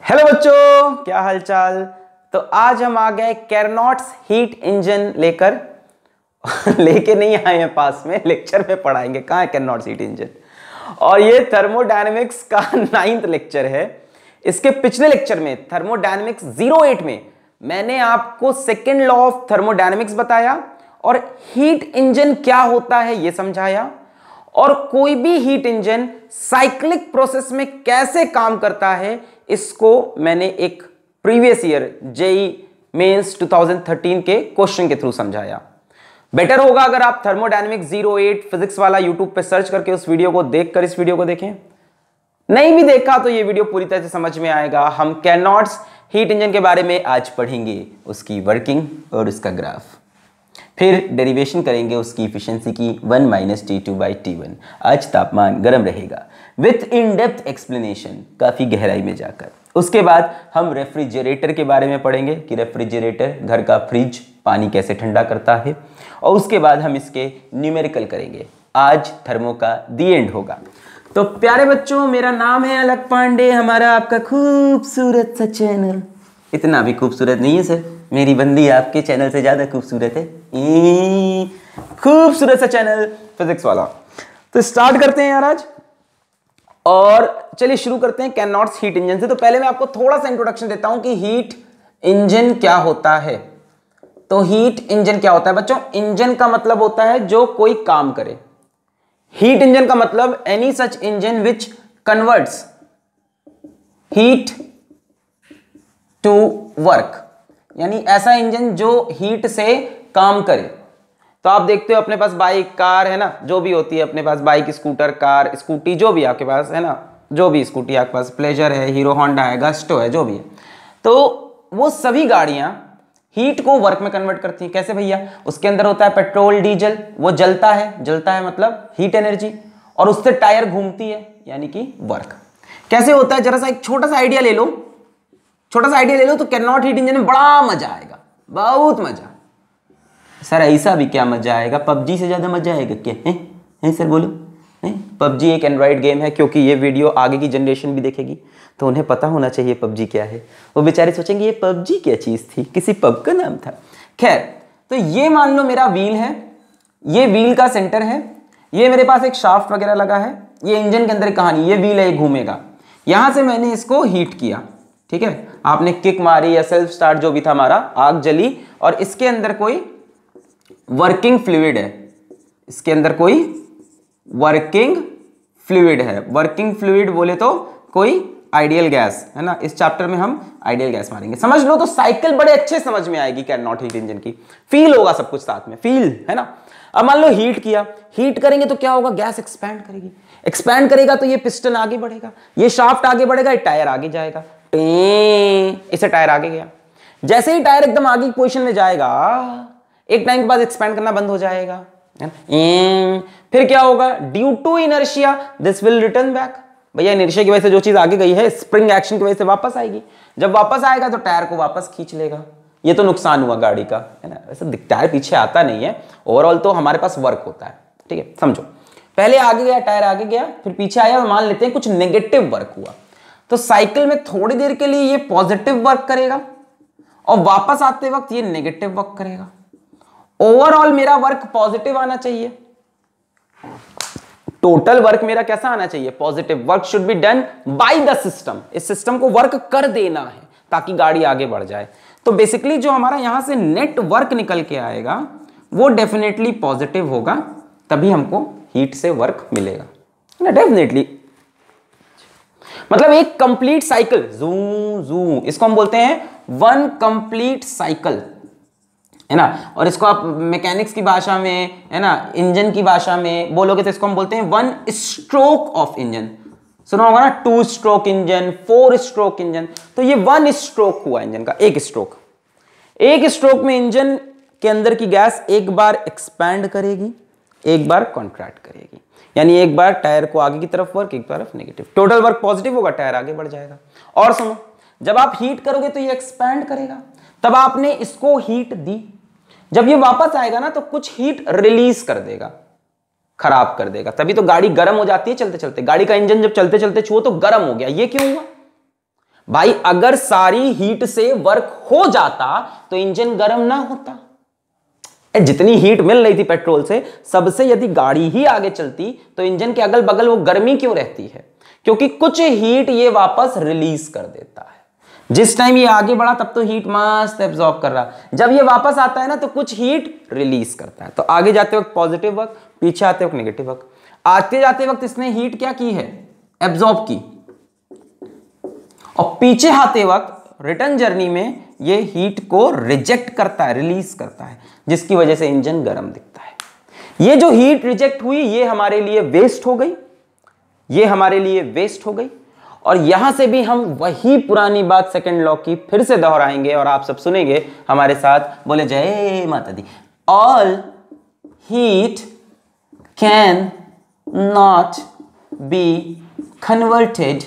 Hello बच्चों, क्या हालचाल। तो आज हम आ गए कार्नोट्स हीट इंजन लेकर लेके नहीं आए हैं, पास में लेक्चर में पढ़ाएंगे। कहाँ है कार्नोट्स हीट इंजन। और ये थर्मोडायनेमिक्स का 9th लेक्चर है। इसके पिछले लेक्चर में थर्मोडायनेमिक्स 08 में मैंने आपको सेकेंड लॉ ऑफ थर्मोडायनेमिक्स बताया और हीट इंजन क्या होता है ये समझाया, और कोई भी हीट इंजन साइक्लिक प्रोसेस में कैसे काम करता है इसको मैंने एक प्रीवियस ईयर जेई मेंस 2013 के क्वेश्चन के थ्रू समझाया। बेटर होगा अगर आप थर्मोडायनेमिक्स 08 फिजिक्स वाला यूट्यूब पे सर्च करके उस वीडियो को देखकर इस वीडियो को देखें। नहीं भी देखा तो ये वीडियो पूरी तरह से समझ में आएगा। हम कार्नोट्स हीट इंजन के बारे में आज पढ़ेंगे, उसकी वर्किंग और उसका ग्राफ, फिर डेरिवेशन करेंगे उसकी इफिशिएंसी की 1 - T2/T1। आज तापमान गर्म रहेगा विथ इन डेप्थ एक्सप्लेनेशन, काफी गहराई में जाकर। उसके बाद हम रेफ्रिजरेटर के बारे में पढ़ेंगे कि रेफ्रिजरेटर घर का फ्रिज पानी कैसे ठंडा करता है, और उसके बाद हम इसके न्यूमेरिकल करेंगे। आज थर्मो का दी एंड होगा। तो प्यारे बच्चों, मेरा नाम है अलख पांडे, हमारा आपका खूबसूरत सा चैनल। इतना भी खूबसूरत नहीं है सर, मेरी बंदी आपके चैनल से ज्यादा खूबसूरत है। खूबसूरत सा चैनल फिजिक्स वाला। तो स्टार्ट करते हैं यार आज, और चलिए शुरू करते हैं कार्नोट्स हीट इंजन से। तो पहले मैं आपको थोड़ा सा इंट्रोडक्शन देता हूं कि हीट इंजन क्या होता है। तो हीट इंजन क्या होता है बच्चों? इंजन का मतलब होता है जो कोई काम करे। हीट इंजन का मतलब any such engine which converts heat to work, यानी ऐसा इंजन जो हीट से काम करे। तो आप देखते हो अपने पास बाइक, कार है ना, जो भी होती है अपने पास, बाइक, स्कूटर, कार, स्कूटी, जो भी आपके पास है ना, जो भी स्कूटी आपके पास, प्लेजर है, हीरो होंडा है, गस्टो है, जो भी है, तो वो सभी गाड़ियां हीट को वर्क में कन्वर्ट करती हैं। कैसे भैया? उसके अंदर होता है पेट्रोल, डीजल, वो जलता है मतलब हीट एनर्जी, और उससे टायर घूमती है यानी कि वर्क। कैसे होता है? जरा सा एक छोटा सा आइडिया ले लो, तो कार्नोट हीट इंजन में बड़ा मजा आएगा, बहुत मजा। सर ऐसा भी क्या मजा आएगा? पबजी से ज्यादा मजा आएगा क्या? है सर, बोलो। पबजी एक एंड्रॉइड गेम है, क्योंकि ये वीडियो आगे की जनरेशन भी देखेगी तो उन्हें पता होना चाहिए पबजी क्या है। वो बेचारे सोचेंगे ये पबजी क्या चीज थी, किसी पब का नाम था। खैर, तो ये मान लो मेरा व्हील है, ये व्हील का सेंटर है, ये मेरे पास एक शाफ्ट वगैरह लगा है, ये इंजन के अंदर कहानी, ये व्हील है, ये घूमेगा। यहां से मैंने इसको हीट किया, ठीक है, आपने किक मारी या सेल्फ स्टार्ट जो भी था हमारा, आग जली, और इसके अंदर कोई वर्किंग फ्लूइड है, इसके अंदर कोई वर्किंग फ्लूइड है। वर्किंग फ्लूइड बोले तो कोई आइडियल गैस है ना, इस चैप्टर में हम आइडियल गैस मारेंगे, समझ लो। तो साइकिल बड़े अच्छे समझ में आएगी कार्नोट हीट इंजन की, फील होगा सब कुछ साथ में, फील है ना। अब मान लो हीट किया, हीट करेंगे तो क्या होगा? गैस एक्सपैंड करेगी, एक्सपैंड करेगा तो ये पिस्टन आगे बढ़ेगा, ये शाफ्ट आगे बढ़ेगा, ये टायर आगे जाएगा, इसे टायर आगे गया। जैसे ही टायर एकदम आगे की पोजीशन में जाएगा, एक टाइम के बाद एक्सपैंड करना बंद हो जाएगा। फिर क्या होगा? Due to inertia this will return back. भैया इनर्शिया की वजह से जो चीज आगे गई है, स्प्रिंग एक्शन की वजह से वापस आएगी। जब वापस आएगा तो टायर को वापस खींच लेगा। ये तो नुकसान हुआ गाड़ी का, है ना। वैसे टायर पीछे आता नहीं है, ओवरऑल तो हमारे पास वर्क होता है, ठीक है, समझो। पहले आगे गया, टायर आगे गया, फिर पीछे आया, मान लेते हैं कुछ नेगेटिव वर्क हुआ, तो साइकिल में थोड़ी देर के लिए ये पॉजिटिव वर्क करेगा और वापस आते वक्त ये नेगेटिव वर्क करेगा। ओवरऑल मेरा वर्क पॉजिटिव आना चाहिए, टोटल वर्क मेरा कैसा आना चाहिए? Positive. Work should be done by the system, इस सिस्टम को वर्क कर देना है ताकि गाड़ी आगे बढ़ जाए। तो बेसिकली जो हमारा यहां से नेट वर्क निकल के आएगा वो डेफिनेटली पॉजिटिव होगा, तभी हमको हीट से वर्क मिलेगा ना, डेफिनेटली। मतलब एक कंप्लीट साइकिल, जू जू, इसको हम बोलते हैं वन कंप्लीट साइकिल, है ना। और इसको आप मैकेनिक्स की भाषा में, है ना, इंजन की भाषा में बोलोगे तो इसको हम बोलते हैं वन स्ट्रोक ऑफ इंजन। सुना होगा ना, 2 स्ट्रोक इंजन, 4 स्ट्रोक इंजन। तो ये 1 स्ट्रोक हुआ इंजन का, एक स्ट्रोक। एक स्ट्रोक में इंजन के अंदर की गैस एक बार एक्सपैंड करेगी, एक बार कॉन्ट्रैक्ट करेगी, यानी एक बार टायर को आगे की तरफ वर्क, एक तरफ नेगेटिव। टोटल वर्क पॉजिटिव होगा, टायर आगे बढ़ जाएगा। और सुनो, जब आप हीट करोगे तो ये एक्सपैंड करेगा, तब आपने इसको हीट दी, जब ये वापस आएगा ना तो कुछ हीट रिलीज कर देगा, खराब कर देगा, तभी तो गाड़ी गर्म हो जाती है चलते चलते। गाड़ी का इंजन जब चलते चलते छुओ तो गर्म हो गया, ये क्यों हुआ? भाई अगर सारी हीट से वर्क हो जाता तो इंजन गर्म ना होता। जितनी हीट मिल रही थी पेट्रोल से, सबसे यदि गाड़ी ही आगे चलती तो इंजन के अगल बगल वो गर्मी क्यों रहती है? क्योंकि कुछ हीट ये वापस रिलीज कर देता है। जिस टाइम ये आगे बढ़ा तब तो हीट मस्त एब्जॉर्ब कर रहा, जब ये वापस आता है ना तो कुछ हीट रिलीज करता है। तो आगे जाते वक्त पॉजिटिव वर्क, पीछे आते वक्त नेगेटिव वर्क। आते जाते वक्त इसने हीट क्या की है? एब्जॉर्ब की। और पीछे आते वक्त रिटर्न जर्नी में ये हीट को रिजेक्ट करता है, रिलीज करता है, जिसकी वजह से इंजन गर्म दिखता है। ये जो हीट रिजेक्ट हुई ये हमारे लिए वेस्ट हो गई, ये हमारे लिए वेस्ट हो गई। और यहां से भी हम वही पुरानी बात सेकंड लॉ की फिर से दोहराएंगे और आप सब सुनेंगे हमारे साथ, बोले जय माता दी। All heat can not be converted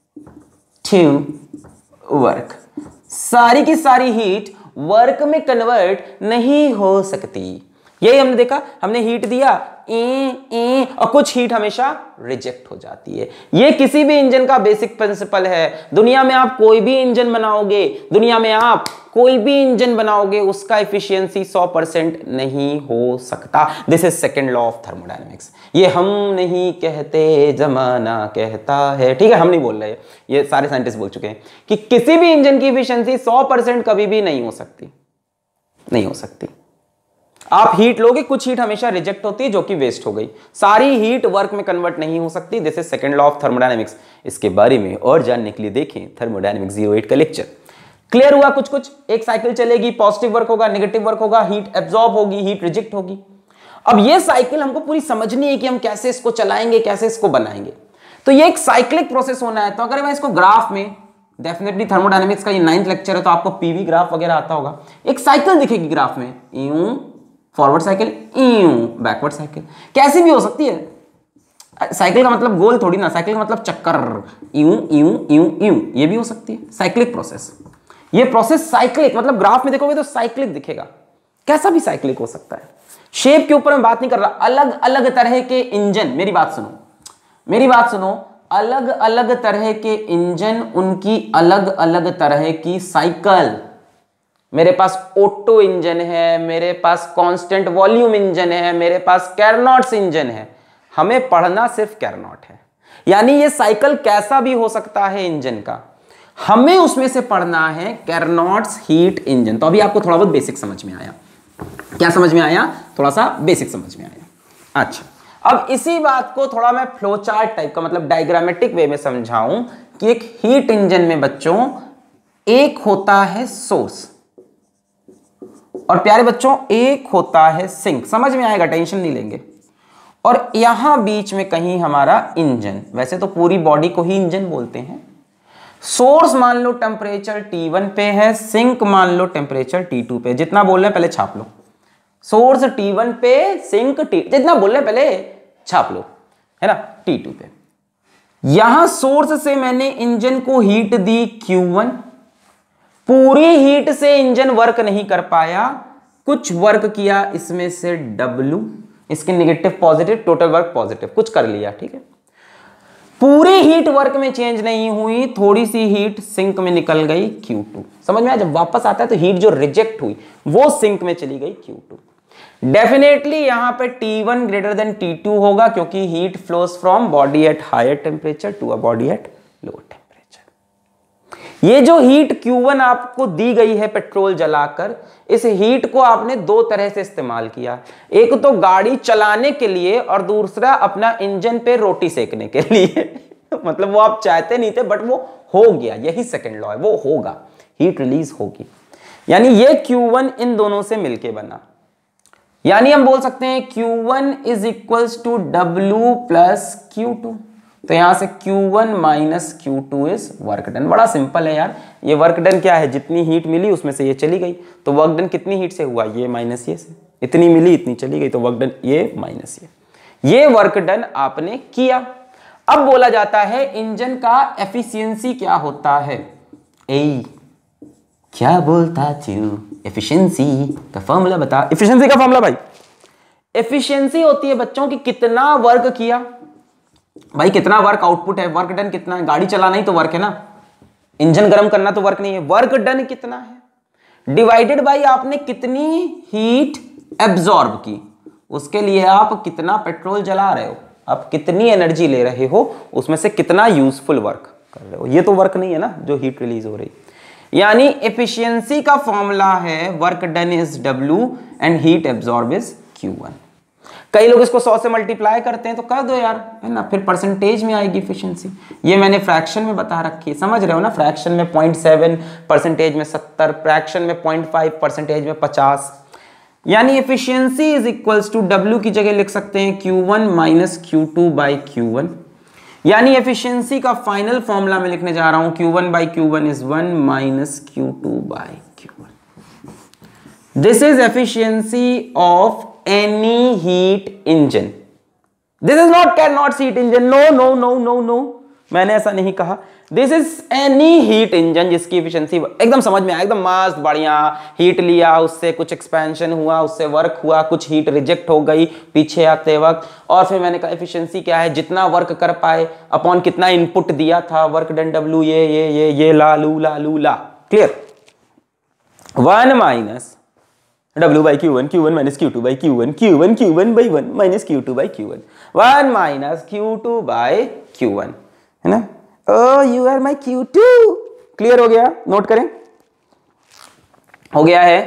to work. सारी की सारी हीट वर्क में कन्वर्ट नहीं हो सकती। यही हमने देखा, हमने हीट दिया और कुछ हीट हमेशा रिजेक्ट हो जाती है। ये किसी भी इंजन का बेसिक प्रिंसिपल है। दुनिया में आप कोई भी इंजन बनाओगे, दुनिया में आप कोई भी इंजन बनाओगे, उसका एफिशिएंसी 100% नहीं हो सकता। This is second law of thermodynamics. ये हम नहीं कहते, जमाना कहता है, ठीक है? हम नहीं बोल रहे, ये सारे साइंटिस्ट बोल चुके हैं कि किसी भी इंजन की एफिशिएंसी 100% कभी भी नहीं हो सकती, नहीं हो सकती। आप हीट लोगे, कुछ हीट हमेशा रिजेक्ट होती है जो कि वेस्ट हो गई। सारी हीट वर्क में कन्वर्ट नहीं हो सकती। This is second law of thermodynamics. इसके बारे में और जानने के लिए देखें थर्मोडायनेमिक्स 08 का लेक्चर। क्लियर हुआ? कुछ कुछ एक साइकिल चलेगी, पॉजिटिव वर्क होगा, नेगेटिव वर्क होगा, हीट एब्जॉर्ब होगी, हीट रिजेक्ट होगी। अब ये साइकिल हमको पूरी समझनी है कि हम कैसे इसको चलाएंगे, कैसे इसको बनाएंगे। तो ये एक साइक्लिक प्रोसेस होना है। तो अगर मैं इसको ग्राफ में, डेफिनेटली थर्मोडायनेमिक्स का ये 9th लेक्चर है तो आपको पीवी ग्राफ वगैरह आता होगा। एक साइकिल दिखेगी ग्राफ में, यूं फॉरवर्ड साइकिल, यूं बैकवर्ड साइकिल, कैसी भी हो सकती है। साइकिल का मतलब गोल थोड़ी ना, साइकिल का मतलब चक्कर, यूं यूं यूं यूं, ये भी हो सकती है साइक्लिक प्रोसेस। ये प्रोसेस साइक्लिक, मतलब ग्राफ में देखोगे तो साइक्लिक दिखेगा, कैसा भी साइक्लिक हो सकता है। शेप के ऊपर मैं बात नहीं कर रहा, अलग अलग तरह के इंजन, मेरी बात सुनो, मेरी बात सुनो, अलग अलग तरह के इंजन, उनकी अलग अलग तरह की साइकिल। मेरे पास ऑटो इंजन है, मेरे पास कांस्टेंट वॉल्यूम इंजन है, मेरे पास कैरनॉट्स इंजन है। हमें पढ़ना सिर्फ कैरनॉट है, यानी ये साइकिल कैसा भी हो सकता है इंजन का, हमें उसमें से पढ़ना है कैरनॉट्स हीट इंजन। तो अभी आपको थोड़ा बहुत बेसिक समझ में आया। क्या समझ में आया? थोड़ा सा बेसिक समझ में आया। अच्छा, अब इसी बात को थोड़ा मैं फ्लो चार्ट टाइप का, मतलब डायग्रामेटिक वे में समझाऊं कि एक हीट इंजन में बच्चों एक होता है सोर्स और प्यारे बच्चों एक होता है सिंक। समझ में आएगा, टेंशन नहीं लेंगे। और यहां बीच में कहीं हमारा इंजन, वैसे तो पूरी बॉडी को ही इंजन बोलते हैं। सोर्स मान लो टेम्परेचर T1 पे है, सिंक मान लो टेम्परेचर T2 पे। जितना बोल रहे हैं पहले छाप लो, सोर्स T1 पे, सिंक जितना बोल रहे हैं पहले छाप लो, है ना, T2 पे। यहां सोर्स से मैंने इंजन को हीट दी Q1, पूरी हीट से इंजन वर्क नहीं कर पाया, कुछ वर्क किया इसमें से W, इसके negative positive, total work positive, कुछ कर लिया, ठीक है। पूरी हीट वर्क में चेंज नहीं हुई, थोड़ी सी हीट सिंक में निकल गई Q2। समझ में आया? जब वापस आता है तो हीट जो रिजेक्ट हुई वो सिंक में चली गई Q2। डेफिनेटली यहां पे T1 ग्रेटर देन T2 होगा, क्योंकि heat flows from body at higher temperature to a body at lower temperature. ये जो हीट Q1 आपको दी गई है पेट्रोल जलाकर, इस हीट को आपने दो तरह से इस्तेमाल किया। एक तो गाड़ी चलाने के लिए और दूसरा अपना इंजन पे रोटी सेकने के लिए। मतलब वो आप चाहते नहीं थे बट वो हो गया, यही सेकंड लॉ है, वो होगा, हीट रिलीज होगी। यानी ये Q1 इन दोनों से मिलके बना, यानी हम बोल सकते हैं Q1 is equals to W plus Q2। तो यहां से Q1 minus Q2 is work done. बड़ा सिंपल है यार, ये वर्क डन क्या है, जितनी हीट मिली उसमें से ये चली गई, तो वर्क डन कितनी हीट से हुआ, ये माइनस ये से, इतनी मिली इतनी चली गई, तो वर्क डन ये माइनस ये वर्क डन आपने किया। अब बोला जाता है इंजन का एफिशिएंसी क्या होता है। क्या बोलता तू, एफिशिएंसी का फॉर्मूला बता। एफिशिएंसी का फॉर्मूला भाई, एफिशिएंसी होती है बच्चों की कितना वर्क किया, भाई कितना वर्क आउटपुट है, वर्क डन कितना है। गाड़ी चलाना ही तो वर्क है ना, इंजन गर्म करना तो वर्क नहीं है, वर्क डन कितना है डिवाइडेड बाई आपने कितनी हीट एब्जॉर्ब की, उसके लिए आप कितना पेट्रोल जला रहे हो, आप कितनी एनर्जी ले रहे हो, उसमें से कितना यूजफुल वर्क कर रहे हो। ये तो वर्क नहीं है ना जो हीट रिलीज हो रही। यानी एफिशिएंसी का फॉर्मूला है work done is W and heat absorb is Q1। कई लोग इसको 100 से मल्टीप्लाई करते हैं, तो कर दो यार, है ना, फिर परसेंटेज में आएगी एफिशिएंसी। ये मैंने फ्रैक्शन में बता रखी है, समझ रहे हो ना, फ्रैक्शन में 0.7, परसेंटेज में 70, फ्रैक्शन में 0.5, परसेंटेज में 50। यानी efficiency is equals to W की जगह लिख सकते हैं Q1 minus Q2 by Q1। यानी एफिशिएंसी का फाइनल फॉर्मूला मैं लिखने जा रहा हूं Q1 by Q1 is 1 minus Q2 by Q1। This is efficiency of any heat engine. This is not Carnot heat engine, no no no no no, मैंने ऐसा नहीं कहा। This is any heat engine जिसकी efficiency एकदम समझ में आया, एकदम मस्त बढ़िया, हीट लिया, उससे कुछ एक्सपेंशन हुआ, उससे वर्क हुआ, कुछ हीट रिजेक्ट हो गई पीछे आते वक्त, और फिर मैंने कहा एफिशिएंसी क्या है, जितना वर्क कर पाए अपॉन कितना इनपुट दिया था, वर्क डन W ये ला clear. 1 minus W by Q1, Q1 minus Q2 by Q1, Q1 by 1 minus Q2 by Q1, 1 minus Q2 by Q1, है ना। Oh, you are my Q2। Clear हो गया, note करें, हो गया है,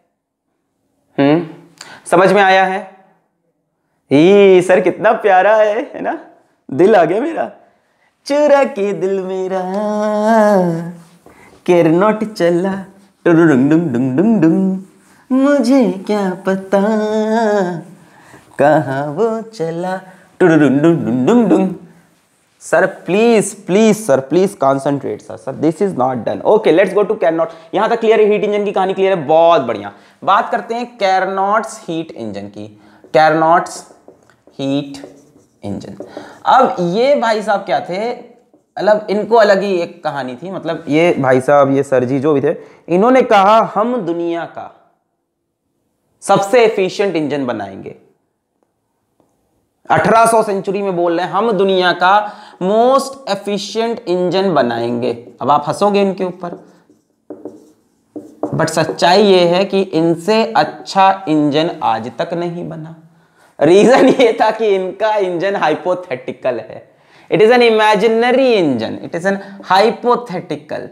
समझ में आया है। ही सर कितना प्यारा है ना, दिल आ गया मेरा, चुरा के दिल मेरा Carnot चला डुंग डुंग डुंग डुंग डुंग, मुझे क्या पता कहाँ वो चला डुंग डुंग डुंग डुंग डुंग। Sir please please sir please concentrate sir, this is not done. Okay let's go to Carnot। यहां तक क्लियर है, हीट इंजन की कहानी क्लियर है, बहुत बढ़िया। बात करते हैं Carnot's हीट इंजन की, Carnot's हीट इंजन। अब ये भाई साहब क्या थे, मतलब इनको अलग ही एक कहानी थी, मतलब ये भाई साहब, ये सर जी जो भी थे, इन्होंने कहा हम दुनिया का सबसे एफिशिएंट इंजन बनाएंगे। 1800 सेंचुरी में बोल रहे हैं हम दुनिया का मोस्ट एफिशिएंट इंजन बनाएंगे। अब आप हंसोगे इनके ऊपर, बट सच्चाई ये है कि इनसे अच्छा इंजन आज तक नहीं बना। रीजन ये था कि इनका इंजन हाइपोथेटिकल है, it is an imaginary engine, it is an hypothetical,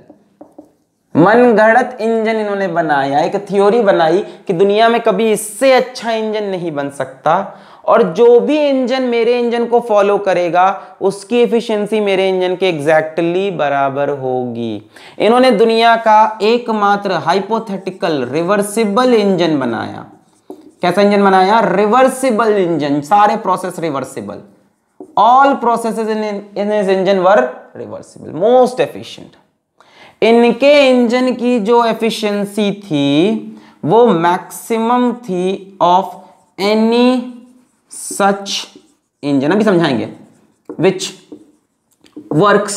मनगढ़ंत इंजन इन्होंने बनाया। एक थ्योरी बनाई कि दुनिया में कभी इससे अच्छा इंजन नहीं बन सकता, और जो भी इंजन मेरे इंजन को फॉलो करेगा उसकी एफिशिएंसी मेरे इंजन के एग्जैक्टली बराबर होगी। इन्होंने दुनिया का एकमात्र हाइपोथेटिकल रिवर्सिबल इंजन बनाया। कैसा इंजन बनाया? रिवर्सिबल इंजन, सारे process reversible, all processes in his engine were reversible, most efficient. इनके इंजन की जो एफिशिएंसी थी वो मैक्सिमम थी ऑफ एनी सच इंजन, अभी समझाएंगे, विच वर्क्स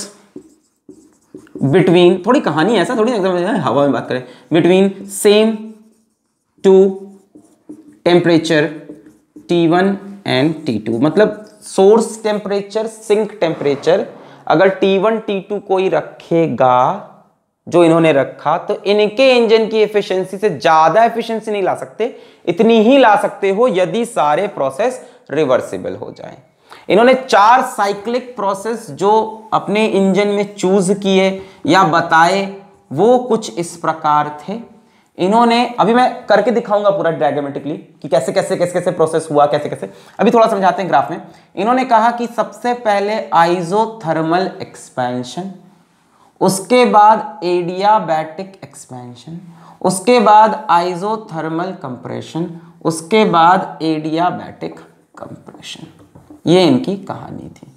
बिटवीन, थोड़ी कहानी ऐसा थोड़ी हवा में बात करें, between same two temperature T1 and T2, मतलब सोर्स टेम्परेचर, सिंक टेम्परेचर अगर T1 T2 कोई रखेगा जो इन्होंने रखा, तो इनके इंजन की एफिशिएंसी से ज्यादा एफिशिएंसी नहीं ला सकते, इतनी ही ला सकते हो यदि सारे प्रोसेस रिवर्सिबल हो जाएं। इन्होंने 4 साइक्लिक प्रोसेस जो अपने इंजन में चूज किए या बताए वो कुछ इस प्रकार थे। इन्होंने, अभी मैं करके दिखाऊंगा पूरा डायग्रामेटिकली कि कैसे कैसे कैसे कैसे प्रोसेस हुआ, कैसे कैसे, अभी थोड़ा समझाते हैं ग्राफ में। इन्होंने कहा कि सबसे पहले आइसोथर्मल एक्सपेंशन, उसके बाद एडियाबैटिक एक्सपेंशन, उसके बाद आइसोथर्मल कंप्रेशन, उसके बाद एडियाबैटिक कंप्रेशन। ये इनकी कहानी थी,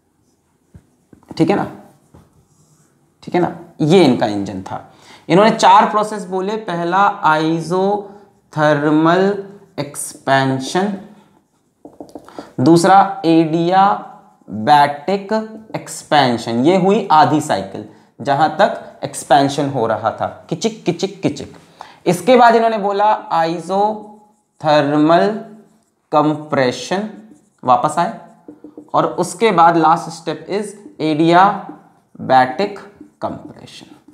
ठीक है ना, ठीक है ना, ये इनका इंजन था। इन्होंने 4 प्रोसेस बोले, पहला आइसोथर्मल एक्सपेंशन, दूसरा एडियाबैटिक एक्सपेंशन, ये हुई आधी साइकिल जहां तक एक्सपेंशन हो रहा था, किचिक किचिक किचिक। इसके बाद इन्होंने बोला आइसोथर्मल कंप्रेशन, वापस आए, और उसके बाद last step is adiabatic compression.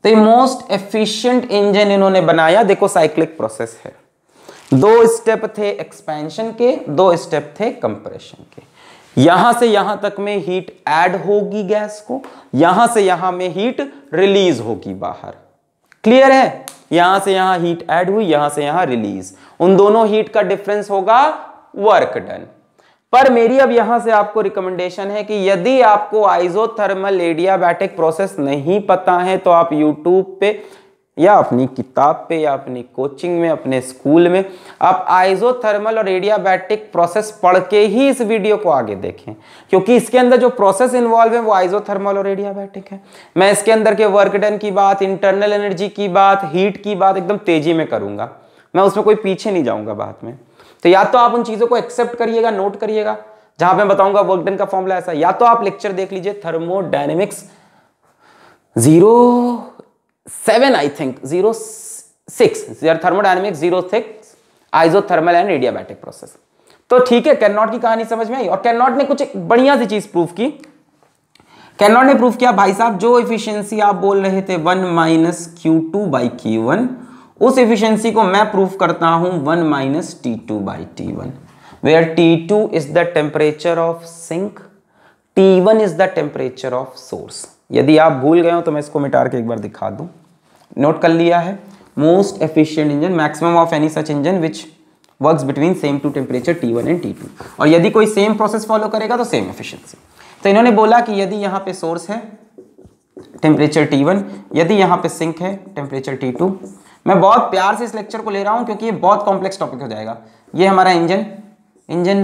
तो ये मोस्ट एफिशिएंट इंजन इन्होंने बनाया। देखो साइक्लिक प्रोसेस है, 2 स्टेप थे एक्सपेंशन के, 2 स्टेप थे कंप्रेशन के। यहां से यहां तक में हीट ऐड होगी गैस को, यहां से यहां में हीट रिलीज होगी बाहर। क्लियर है? यहां से यहां हीट ऐड हुई, यहां से यहां रिलीज, उन दोनों हीट का डिफरेंस होगा वर्क डन। पर मेरी अब यहां से आपको रिकमेंडेशन है कि यदि आपको आइसोथर्मल एडियाबैटिक प्रोसेस नहीं पता है तो आप यूट्यूब पे या अपनी किताब पे या अपनी कोचिंग में, अपने स्कूल में आप आइसोथर्मल और एडियाबैटिक प्रोसेस पढ़ के ही इस वीडियो को आगे देखें, क्योंकि इसके अंदर जो प्रोसेस इन्वॉल्व है वो आइसोथर्मल और एडियाबैटिक है। मैं इसके अंदर के वर्क डन की बात, इंटरनल एनर्जी की बात, हीट की बात एकदम तेजी में करूंगा, मैं उसमें कोई पीछे नहीं जाऊंगा बात में। तो या तो आप उन चीजों को एक्सेप्ट करिएगा, नोट करिएगा, जहां पे मैं बताऊंगा वर्क डन का फॉर्मूला ऐसा, या तो आप लेक्चर देख लीजिए thermodynamics 07 I think 06 thermodynamics 06 isothermal and adiabatic process. तो ठीक है, कैरनॉट की कहानी समझ में आई। और कैरनॉट ने कुछ एक बढ़िया सी चीज प्रूव की। कैरनॉट ने प्रूव किया भाई साहब, जो एफिशिएंसी आप बोल रहे थे 1 - Q2/Q1, उस एफिशिएंसी को मैं प्रूव करता हूं 1 - T2/T1, where T2 is the temperature of sink, T1 is the temperature of source। यदि आप भूल गए हो तो मैं इसको मिटा के एक बार दिखा दूं। नोट कर लिया है? Most efficient engine, maximum of any such engine which works between same two temperature T1 and T2। और यदि कोई सेम प्रोसेस फॉलो करेगा तो सेम एफिशिएंसी। तो इन्होंने बोला कि यदि यहाँ पे सोर्स है टेम्परेचर T1, यदि यहाँ पे सिंक है टेम्परेचर T2। मैं बहुत प्यार से इस लेक्चर को ले रहा हूँ क्योंकि ये बहुत कॉम्प्लेक्स टॉपिक हो जाएगा। ये हमारा इंजन, इंजन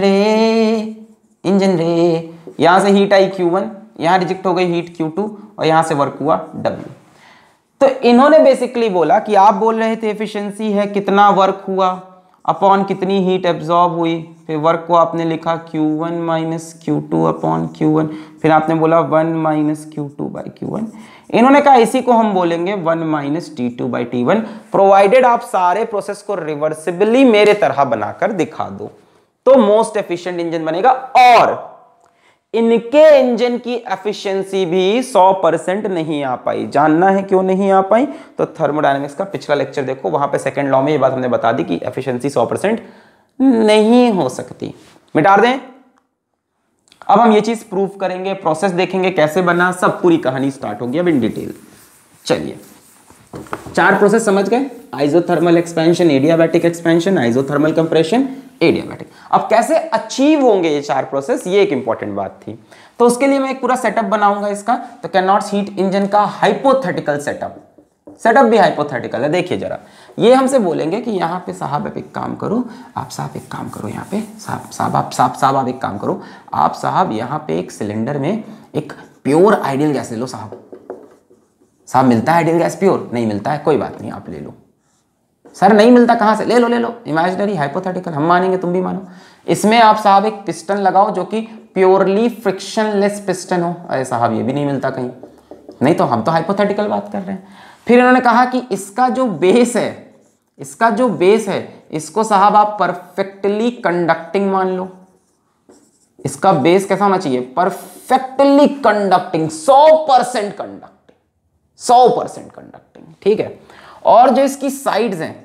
रे, यहाँ से हीट आई Q1, यहाँ रिजेक्ट हो गई हीट Q2 और यहाँ से वर्क हुआ W। तो इन्होंने बेसिकली बोला कि आप बोल रहे थे एफिशिएंसी है कितना वर्क हुआ अपॉन कितनी हीट एब्जॉर्ब हुई, फिर वर्क को आपने लिखा Q1 - Q2/Q1, फिर आपने बोला 1 - Q2/Q1। इन्होंने कहा इसी को हम बोलेंगे 1 - T2/T1, प्रोवाइडेड आप सारे प्रोसेस को रिवर्सिबली मेरे तरह बनाकर दिखा दो तो मोस्ट एफिशिएंट इंजन बनेगा। और इनके इंजन की एफिशिएंसी भी 100% नहीं आ पाई। जानना है क्यों नहीं आ पाई? तो थर्मोडायनेमिक्स का पिछला लेक्चर देखो, वहां पे सेकंड लॉ में ये बात हमने बता दी कि एफिशिएंसी 100% नहीं हो सकती। मिटा दें। अब हम ये चीज प्रूव करेंगे, प्रोसेस देखेंगे कैसे बना, सब पूरी कहानी स्टार्ट होगी अब इन डिटेल। चलिए, 4 प्रोसेस समझ गए, isothermal expansion, adiabatic expansion, isothermal compression, adiabatic. अब कैसे अचीव होंगे ये 4 प्रोसेस, ये एक इंपॉर्टेंट बात थी। तो उसके लिए मैं एक पूरा सेटअप बनाऊंगा इसका। तो कैरनॉट्स हीट इंजन का हाइपोथेटिकल सेटअप भी हाइपोथेटिकल है। देखिए जरा, ये हमसे बोलेंगे कि यहाँ पे साहब आप एक काम करो, आप साहब एक काम करो, यहाँ पे साहब आप एक काम करो, आप साहब यहाँ पे एक सिलेंडर में एक प्योर आइडियल गैस ले लो। साहब मिलता है आइडियल गैस प्योर? नहीं मिलता है, कोई बात नहीं, आप ले लो। सर नहीं मिलता, कहाँ से? ले लो। इमेजिनरी, हाइपोथेटिकल, हम मानेंगे तुम भी मानो। इसमें आप साहब एक पिस्टन लगाओ जो कि प्योरली फ्रिक्शनलेस पिस्टन हो। अरे साहब ये भी नहीं मिलता कहीं, नहीं तो हम तो हाइपोथेटिकल बात कर रहे हैं। फिर इन्होंने कहा कि इसका जो बेस है, इसको साहब आप परफेक्टली कंडक्टिंग मान लो। इसका बेस कैसा होना चाहिए? परफेक्टली कंडक्टिंग, 100% कंडक्टिंग, ठीक है। और जो इसकी साइड्स हैं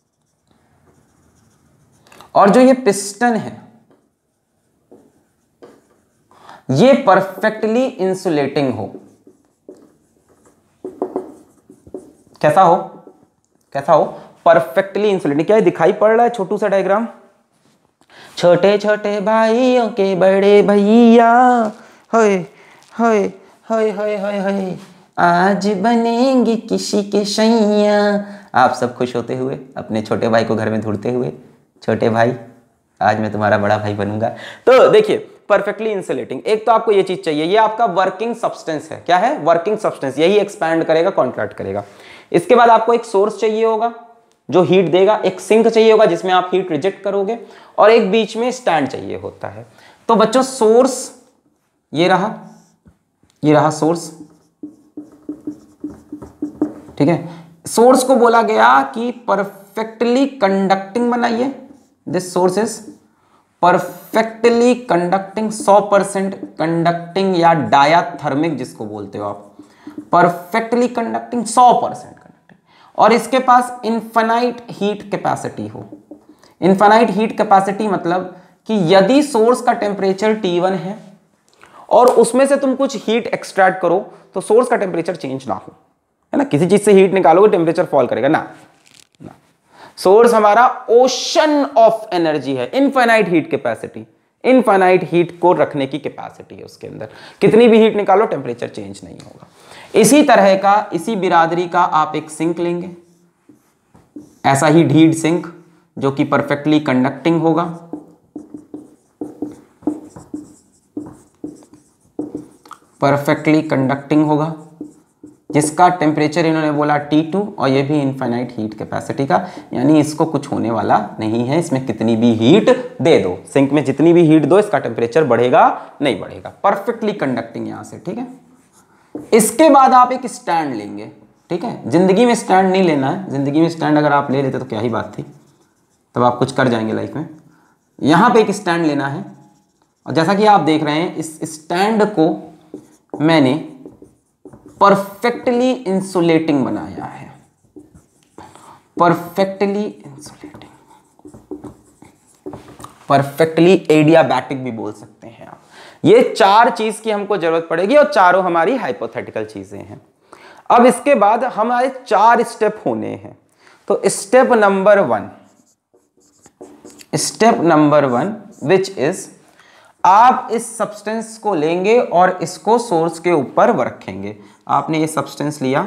और जो ये पिस्टन है, ये परफेक्टली इंसुलेटिंग हो। कैसा हो? Perfectly insulating. क्या ये दिखाई पड़ रहा है छोटू सा डायग्राम? छोटे छोटे भाइयों के बड़े भैया, होए होए होए होए होए होए, आज बनेंगे किसी के सैया। आप सब खुश होते हुए अपने छोटे भाई को घर में ढूंढते हुए, छोटे भाई आज मैं तुम्हारा बड़ा भाई बनूंगा। तो देखिए, परफेक्टली इंसुलेटिंग। एक तो आपको ये चीज चाहिए, ये आपका वर्किंग सब्सटेंस है। क्या है? Working substance. यही एक्सपैंड करेगा, कॉन्ट्रैक्ट करेगा। इसके बाद आपको एक सोर्स चाहिए होगा जो हीट देगा, एक सिंक चाहिए होगा जिसमें आप हीट रिजेक्ट करोगे, और एक बीच में स्टैंड चाहिए होता है। तो बच्चों सोर्स ये रहा सोर्स, ठीक है। सोर्स को बोला गया कि परफेक्टली कंडक्टिंग बनाइए। This source is perfectly conducting, 100% conducting या डायाथर्मिक जिसको बोलते हो आप। परफेक्टली कंडक्टिंग 100% कंडक्टिंग, और इसके पास इनफाइनाइट हीट कैपेसिटी हो। इनफाइनाइट हीट कैपेसिटी मतलब कि यदि सोर्स का टेम्परेचर T1 है और उसमें से तुम कुछ हीट एक्सट्रैक्ट करो तो सोर्स का टेम्परेचर चेंज ना हो, है ना। किसी चीज से हीट निकालोगे टेम्परेचर फॉल करेगा ना, ना। सोर्स हमारा ओशन ऑफ एनर्जी है, infinite heat capacity, infinite heat को रखने की कैपेसिटी है उसके अंदर, कितनी भी हीट निकालो टेम्परेचर चेंज नहीं होगा। इसी तरह का, इसी बिरादरी का आप एक सिंक लेंगे, ऐसा ही ढीड सिंक जो कि परफेक्टली कंडक्टिंग होगा, परफेक्टली कंडक्टिंग होगा, जिसका टेम्परेचर इन्होंने बोला T2 और ये भी इनफाइनाइट हीट कैपेसिटी का, यानी इसको कुछ होने वाला नहीं है, इसमें कितनी भी हीट दे दो, सिंक में जितनी भी हीट दो इसका टेम्परेचर बढ़ेगा नहीं बढ़ेगा, परफेक्टली कंडक्टिंग यहां से, ठीक है। इसके बाद आप एक स्टैंड लेंगे, ठीक है। जिंदगी में स्टैंड नहीं लेना है, जिंदगी में स्टैंड अगर आप ले लेते तो क्या ही बात थी, तब आप कुछ कर जाएंगे लाइफ में। यहां पे एक स्टैंड लेना है, और जैसा कि आप देख रहे हैं इस स्टैंड को मैंने परफेक्टली इंसुलेटिंग बनाया है, परफेक्टली इंसुलेटिंग, परफेक्टली एडियाबैटिक भी बोल सकते हैं आप। ये 4 चीज की हमको जरूरत पड़ेगी और चारों हमारी हाइपोथेटिकल चीजें हैं। अब इसके बाद हमारे 4 स्टेप होने हैं। तो स्टेप नंबर 1 विच इज, आप इस सब्सटेंस को लेंगे और इसको सोर्स के ऊपर रखेंगे। आपने ये सब्सटेंस लिया,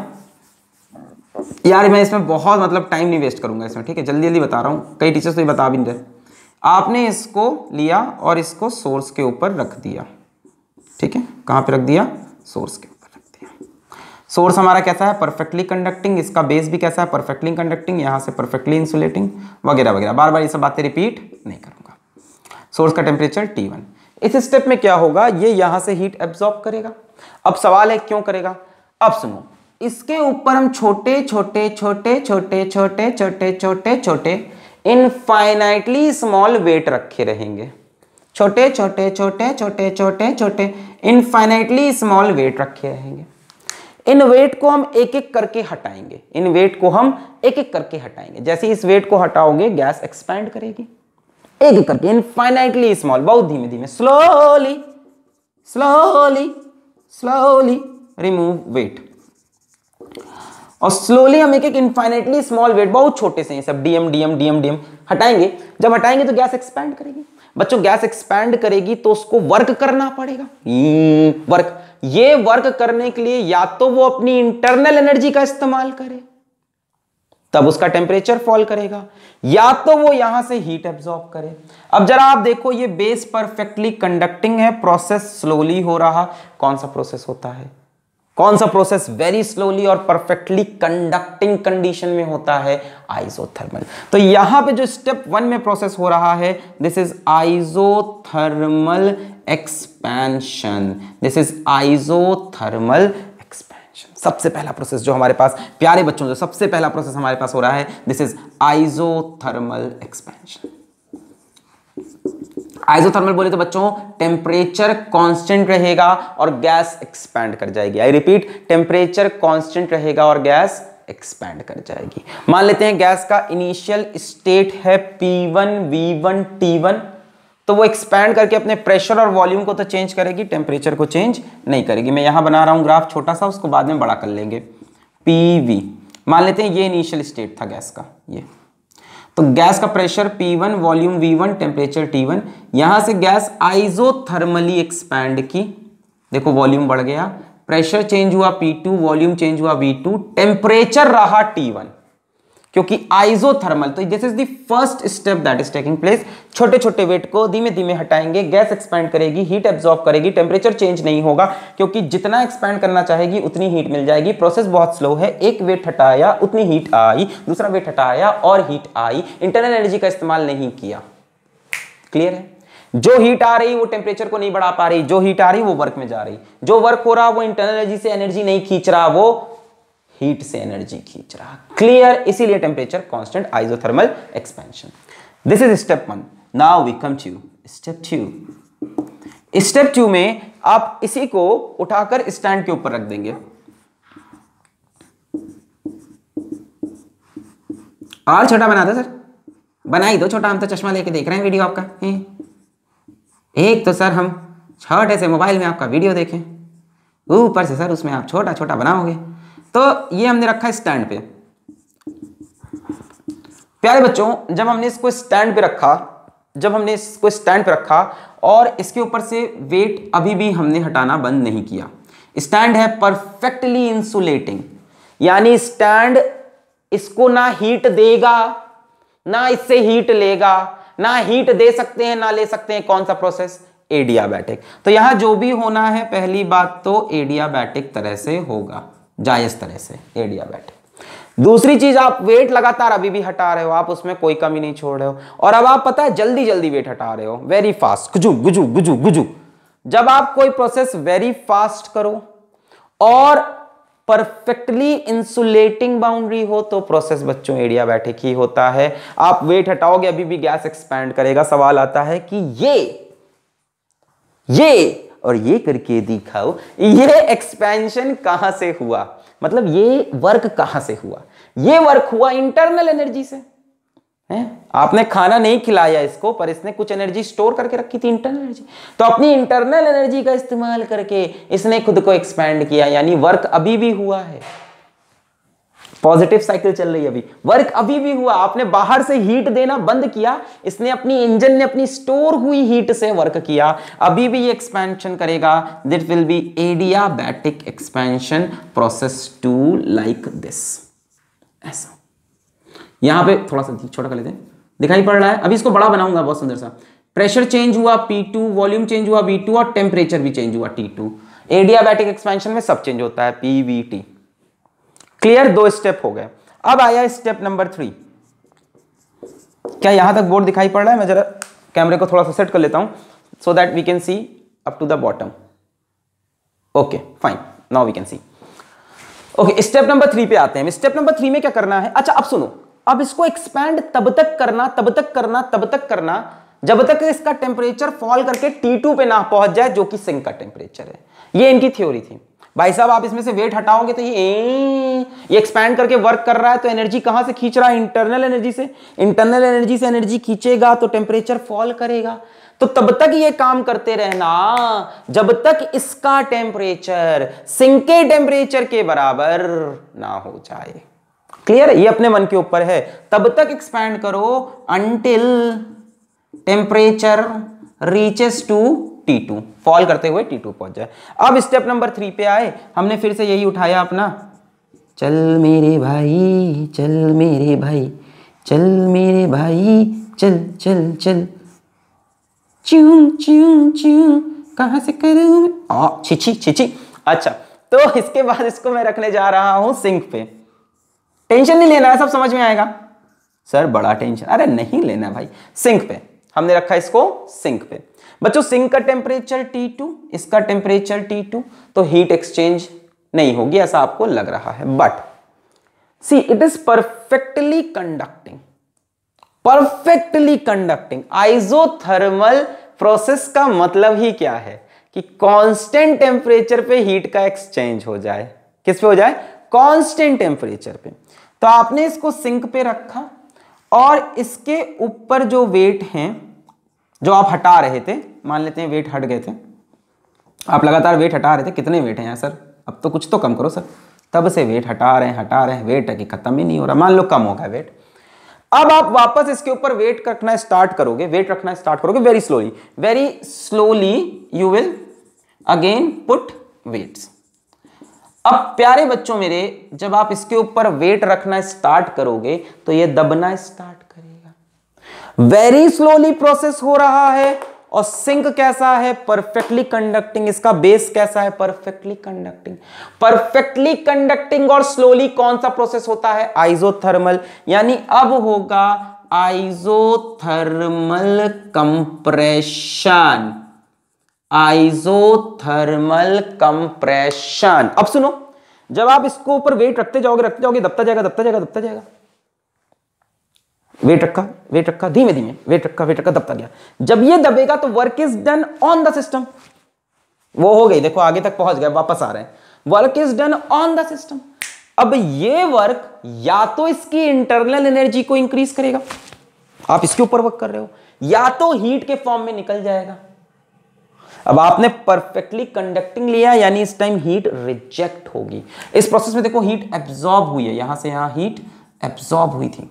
यार मैं इसमें बहुत मतलब टाइम नहीं वेस्ट करूंगा इसमें, ठीक है, जल्दी जल्दी बता रहा हूं, कई टीचर्स तो ये बता भी नहीं रहे। आपने इसको लिया और इसको सोर्स के ऊपर रख दिया, ठीक है। कहां पे रख दिया? सोर्स के ऊपर रख दिया। सोर्स हमारा कैसा है? परफेक्टली कंडक्टिंग, इसका बेस भी कैसा है? परफेक्टली कंडक्टिंग, यहां से परफेक्टली इंसुलेटिंग वगैरह वगैरह, बार बार ये सब बातें रिपीट नहीं करूंगा। सोर्स का टेम्परेचर T1। इस स्टेप में क्या होगा, ये यहां से हीट एब्जॉर्ब करेगा। अब सवाल है क्यों करेगा? अब सुनो, इसके ऊपर हम छोटे छोटे छोटे छोटे छोटे छोटे छोटे छोटे इनफाइनाइटली स्मॉल वेट रखे रहेंगे, छोटे छोटे छोटे छोटे छोटे छोटे इनफाइनाइटली स्मॉल वेट रखे रहेंगे। इन वेट को हम एक एक करके हटाएंगे, इन वेट को हम एक एक करके हटाएंगे। जैसे इस वेट को हटाओगे गैस एक्सपैंड करेगी, एक एक करके इनफाइनाइटली स्मॉल, बहुत धीमे धीमे, slowly slowly slowly remove weight. और स्लोली हम एक एक इनफाइनाइटली स्मॉल वेट, बहुत छोटे से, ये सब डीएम डीएम डीएम डीएम हटाएंगे। जब हटाएंगे तो गैस एक्सपैंड करेगी। बच्चों गैस एक्सपैंड करेगी तो उसको वर्क करना पड़ेगा, वर्क। ये वर्क करने के लिए या तो वो अपनी इंटरनल एनर्जी का इस्तेमाल करे, तब उसका टेम्परेचर फॉल करेगा, या तो वो यहां से हीट एब्जॉर्ब करे। अब जरा आप देखो, ये बेस परफेक्टली कंडक्टिंग है, प्रोसेस स्लोली हो रहा। कौन सा प्रोसेस होता है? कौन सा प्रोसेस वेरी स्लोली और परफेक्टली कंडक्टिंग कंडीशन में होता है? आइसोथर्मल। तो यहां पे जो स्टेप 1 में प्रोसेस हो रहा है, this is isothermal expansion, this is isothermal expansion. सबसे पहला प्रोसेस जो हमारे पास, प्यारे बच्चों, जो सबसे पहला प्रोसेस हमारे पास हो रहा है, this is isothermal expansion. Isothermal बोले तो बच्चों टेम्परेचर कांस्टेंट रहेगा और गैस एक्सपैंड कर जाएगी। आई रिपीट, टेम्परेचर कांस्टेंट रहेगा और गैस एक्सपैंड कर जाएगी। मान लेते हैं गैस का इनिशियल स्टेट है P1 V1 T1, तो वो एक्सपैंड करके अपने प्रेशर और वॉल्यूम को तो चेंज करेगी, टेम्परेचर को चेंज नहीं करेगी। मैं यहां बना रहा हूं ग्राफ छोटा सा, उसको बाद में बड़ा कर लेंगे। PV मान लेते हैं ये इनिशियल स्टेट था गैस का, ये तो गैस का pressure P1, volume V1, temperature T1। यहां से गैस आइसोथर्मली एक्सपैंड की, देखो वॉल्यूम बढ़ गया, प्रेशर चेंज हुआ P2, वॉल्यूम चेंज हुआ V2, टेम्परेचर रहा T1, क्योंकि आइसोथर्मल। तो this is the first step that is taking place. छोटे छोटे वेट को धीमे धीमे हटाएंगे, गैस एक्सपैंड करेगी, हीट एब्जॉर्ब करेगी, टेम्परेचर चेंज नहीं होगा, क्योंकि जितना एक्सपैंड करना चाहेगी उतनी हीट मिल जाएगी। प्रोसेस बहुत स्लो है, एक वेट हटाया उतनी हीट आई, दूसरा वेट हटाया और हीट आई, इंटरनल एनर्जी का इस्तेमाल नहीं किया। क्लियर है? जो हीट आ रही वो टेम्परेचर को नहीं बढ़ा पा रही, जो हीट आ रही वो वर्क में जा रही, जो वर्क हो रहा वो इंटरनल एनर्जी से एनर्जी नहीं खींच रहा, वो हीट से एनर्जी खींच रहा। क्लियर? इसीलिए temperature constant, isothermal expansion. This is step 1। Now we come to step 2। Step 2 में आप इसी को उठाकर स्टैंड के ऊपर रख देंगे। और छोटा बना दो सर, बना ही दो छोटा, हम तो चश्मा लेके देख रहे हैं वीडियो आपका। एक तो सर हम छोटे से मोबाइल में आपका वीडियो देखें, ऊपर से सर उसमें आप छोटा छोटा बनाओगे। तो ये हमने रखा है स्टैंड पे। प्यारे बच्चों, जब हमने इसको स्टैंड पे रखा और इसके ऊपर से वेट अभी भी हमने हटाना बंद नहीं किया। स्टैंड है परफेक्टली इंसुलेटिंग, यानी स्टैंड इसको ना हीट देगा ना इससे हीट लेगा, ना हीट दे सकते हैं ना ले सकते हैं। कौन सा प्रोसेस? एडियाबैटिक। तो यहां जो भी होना है पहली बात तो एडियाबैटिक तरह से होगा, जायज तरह से एडियाबैटिक। दूसरी चीज, आप वेट लगातार अभी भी हटा रहे हो, आप उसमें कोई कमी नहीं छोड़ रहे हो, और अब आप पता है जल्दी जल्दी वेट हटा रहे हो, वेरी फास्ट, गुजू गुजू गुजू गुजू। जब आप कोई प्रोसेस वेरी फास्ट करो और परफेक्टली इंसुलेटिंग बाउंड्री हो तो प्रोसेस बच्चों एडियाबैटिक ही होता है। आप वेट हटाओगे अभी भी गैस एक्सपैंड करेगा। सवाल आता है कि ये और ये करके दिखाओ, ये एक्सपेंशन कहां से हुआ, मतलब ये वर्क कहां से हुआ? ये वर्क हुआ इंटरनल एनर्जी से। आपने खाना नहीं खिलाया इसको, पर इसने कुछ एनर्जी स्टोर करके रखी थी, इंटरनल एनर्जी। तो अपनी इंटरनल एनर्जी का इस्तेमाल करके इसने खुद को एक्सपैंड किया, यानी वर्क अभी भी हुआ है। पॉजिटिव साइकिल चल रही है, अभी वर्क अभी भी हुआ। आपने बाहर से हीट देना बंद किया, इसने अपनी इंजन ने अपनी स्टोर हुई हीट से वर्क किया, अभी भी ये एक्सपेंशन करेगा। That will be adiabatic expansion process 2 like this. ऐसा यहां पे थोड़ा सा छोटा कर लेते हैं, दिखाई पड़ रहा है? अभी इसको बड़ा बनाऊंगा, बहुत सुंदर सा। प्रेशर चेंज हुआ P2, वॉल्यूम चेंज हुआ V2 और टेम्परेचर भी चेंज हुआ T2। एडियाबैटिक एक्सपेंशन में सब चेंज होता है, PVT। क्लियर? 2 स्टेप हो गए। अब आया स्टेप नंबर 3। क्या यहां तक बोर्ड दिखाई पड़ रहा है? मैं जरा कैमरे को थोड़ा सा सेट कर लेता हूं so that we can see up to the bottom. Okay fine, now we can see. Okay, step number 3 पे आते हैं। स्टेप नंबर 3 में क्या करना है? अच्छा अब सुनो, अब इसको एक्सपैंड तब तक करना जब तक इसका टेम्परेचर फॉल करके T2 पे ना पहुंच जाए, जो कि सिंक का टेम्परेचर है। ये इनकी थ्योरी थी। भाई साहब, आप इसमें से वेट हटाओगे तो ये एक्सपैंड करके वर्क कर रहा है, तो एनर्जी कहां से खींच रहा है? इंटरनल एनर्जी से। इंटरनल एनर्जी से एनर्जी खींचेगा तो टेम्परेचर फॉल करेगा। तो तब तक ये काम करते रहना जब तक इसका टेम्परेचर सिंक के टेम्परेचर के बराबर ना हो जाए। क्लियर है? ये अपने मन के ऊपर है। तब तक एक्सपैंड करो until temperature reaches to T2, fall करते हुए T2 पहुंच जाए। अब स्टेप नंबर 3 पे आए, हमने फिर से यही उठाया अपना, चल मेरे भाई, चल मेरे भाई, चल मेरे भाई, चल चल चल, च्यूं च्यूं च्यूं, कहां से करूं छिछी। अच्छा, तो इसके बाद इसको मैं रखने जा रहा हूं सिंक पे। टेंशन नहीं लेना है, सब समझ में आएगा। सर बड़ा टेंशन, अरे नहीं लेना भाई। सिंक पे हमने रखा इसको, सिंक पे। बच्चों सिंक का टेम्परेचर T2, इसका टेम्परेचर T2, तो हीट एक्सचेंज नहीं होगी ऐसा आपको लग रहा है। But see it is perfectly conducting. Isothermal process का मतलब ही क्या है? कि कांस्टेंट टेम्परेचर पे हीट का एक्सचेंज हो जाए। किस पे हो जाए? कांस्टेंट टेम्परेचर पे। तो आपने इसको सिंक पे रखा और इसके ऊपर जो वेट हैं जो आप हटा रहे थे, मान लेते हैं वेट हट गए थे, आप लगातार वेट हटा रहे थे। कितने वेट हैं यार सर? अब तो कुछ तो कम करो सर। तब से वेट हटा रहे हैं, वेट है कि खत्म ही नहीं हो रहा। मान लो कम हो गया वेट। अब आप वापस इसके ऊपर वेट रखना स्टार्ट करोगे, very slowly you will again put weights. अब प्यारे बच्चों मेरे, जब आप इसके ऊपर वेट रखना स्टार्ट करोगे तो ये दबना स्टार्ट करेगा। वेरी स्लोली प्रोसेस हो रहा है। और सिंक कैसा है? Perfectly conducting. इसका बेस कैसा है? Perfectly conducting. और स्लोली कौन सा प्रोसेस होता है? आइसोथर्मल। यानी अब होगा आइसोथर्मल कंप्रेशन। अब सुनो, जब आप इसको ऊपर वेट रखते जाओगे दबता जाएगा। वेट रखा, धीमे वेट रखा, दबता गया। जब ये दबेगा तो work is done on the system. वो हो गई, देखो आगे तक पहुंच गए, वापस आ रहे हैं। Work is done on the system. अब ये वर्क या तो इसकी इंटरनल एनर्जी को इंक्रीज करेगा, आप इसके ऊपर वर्क कर रहे हो, या तो हीट के फॉर्म में निकल जाएगा। अब आपने परफेक्टली कंडक्टिंग लिया, यानी इस टाइम हीट रिजेक्ट होगी। इस प्रोसेस में देखो हीट एब्जॉर्ब हुई है, यहां से यहां हीट एब्जॉर्ब हुई थी।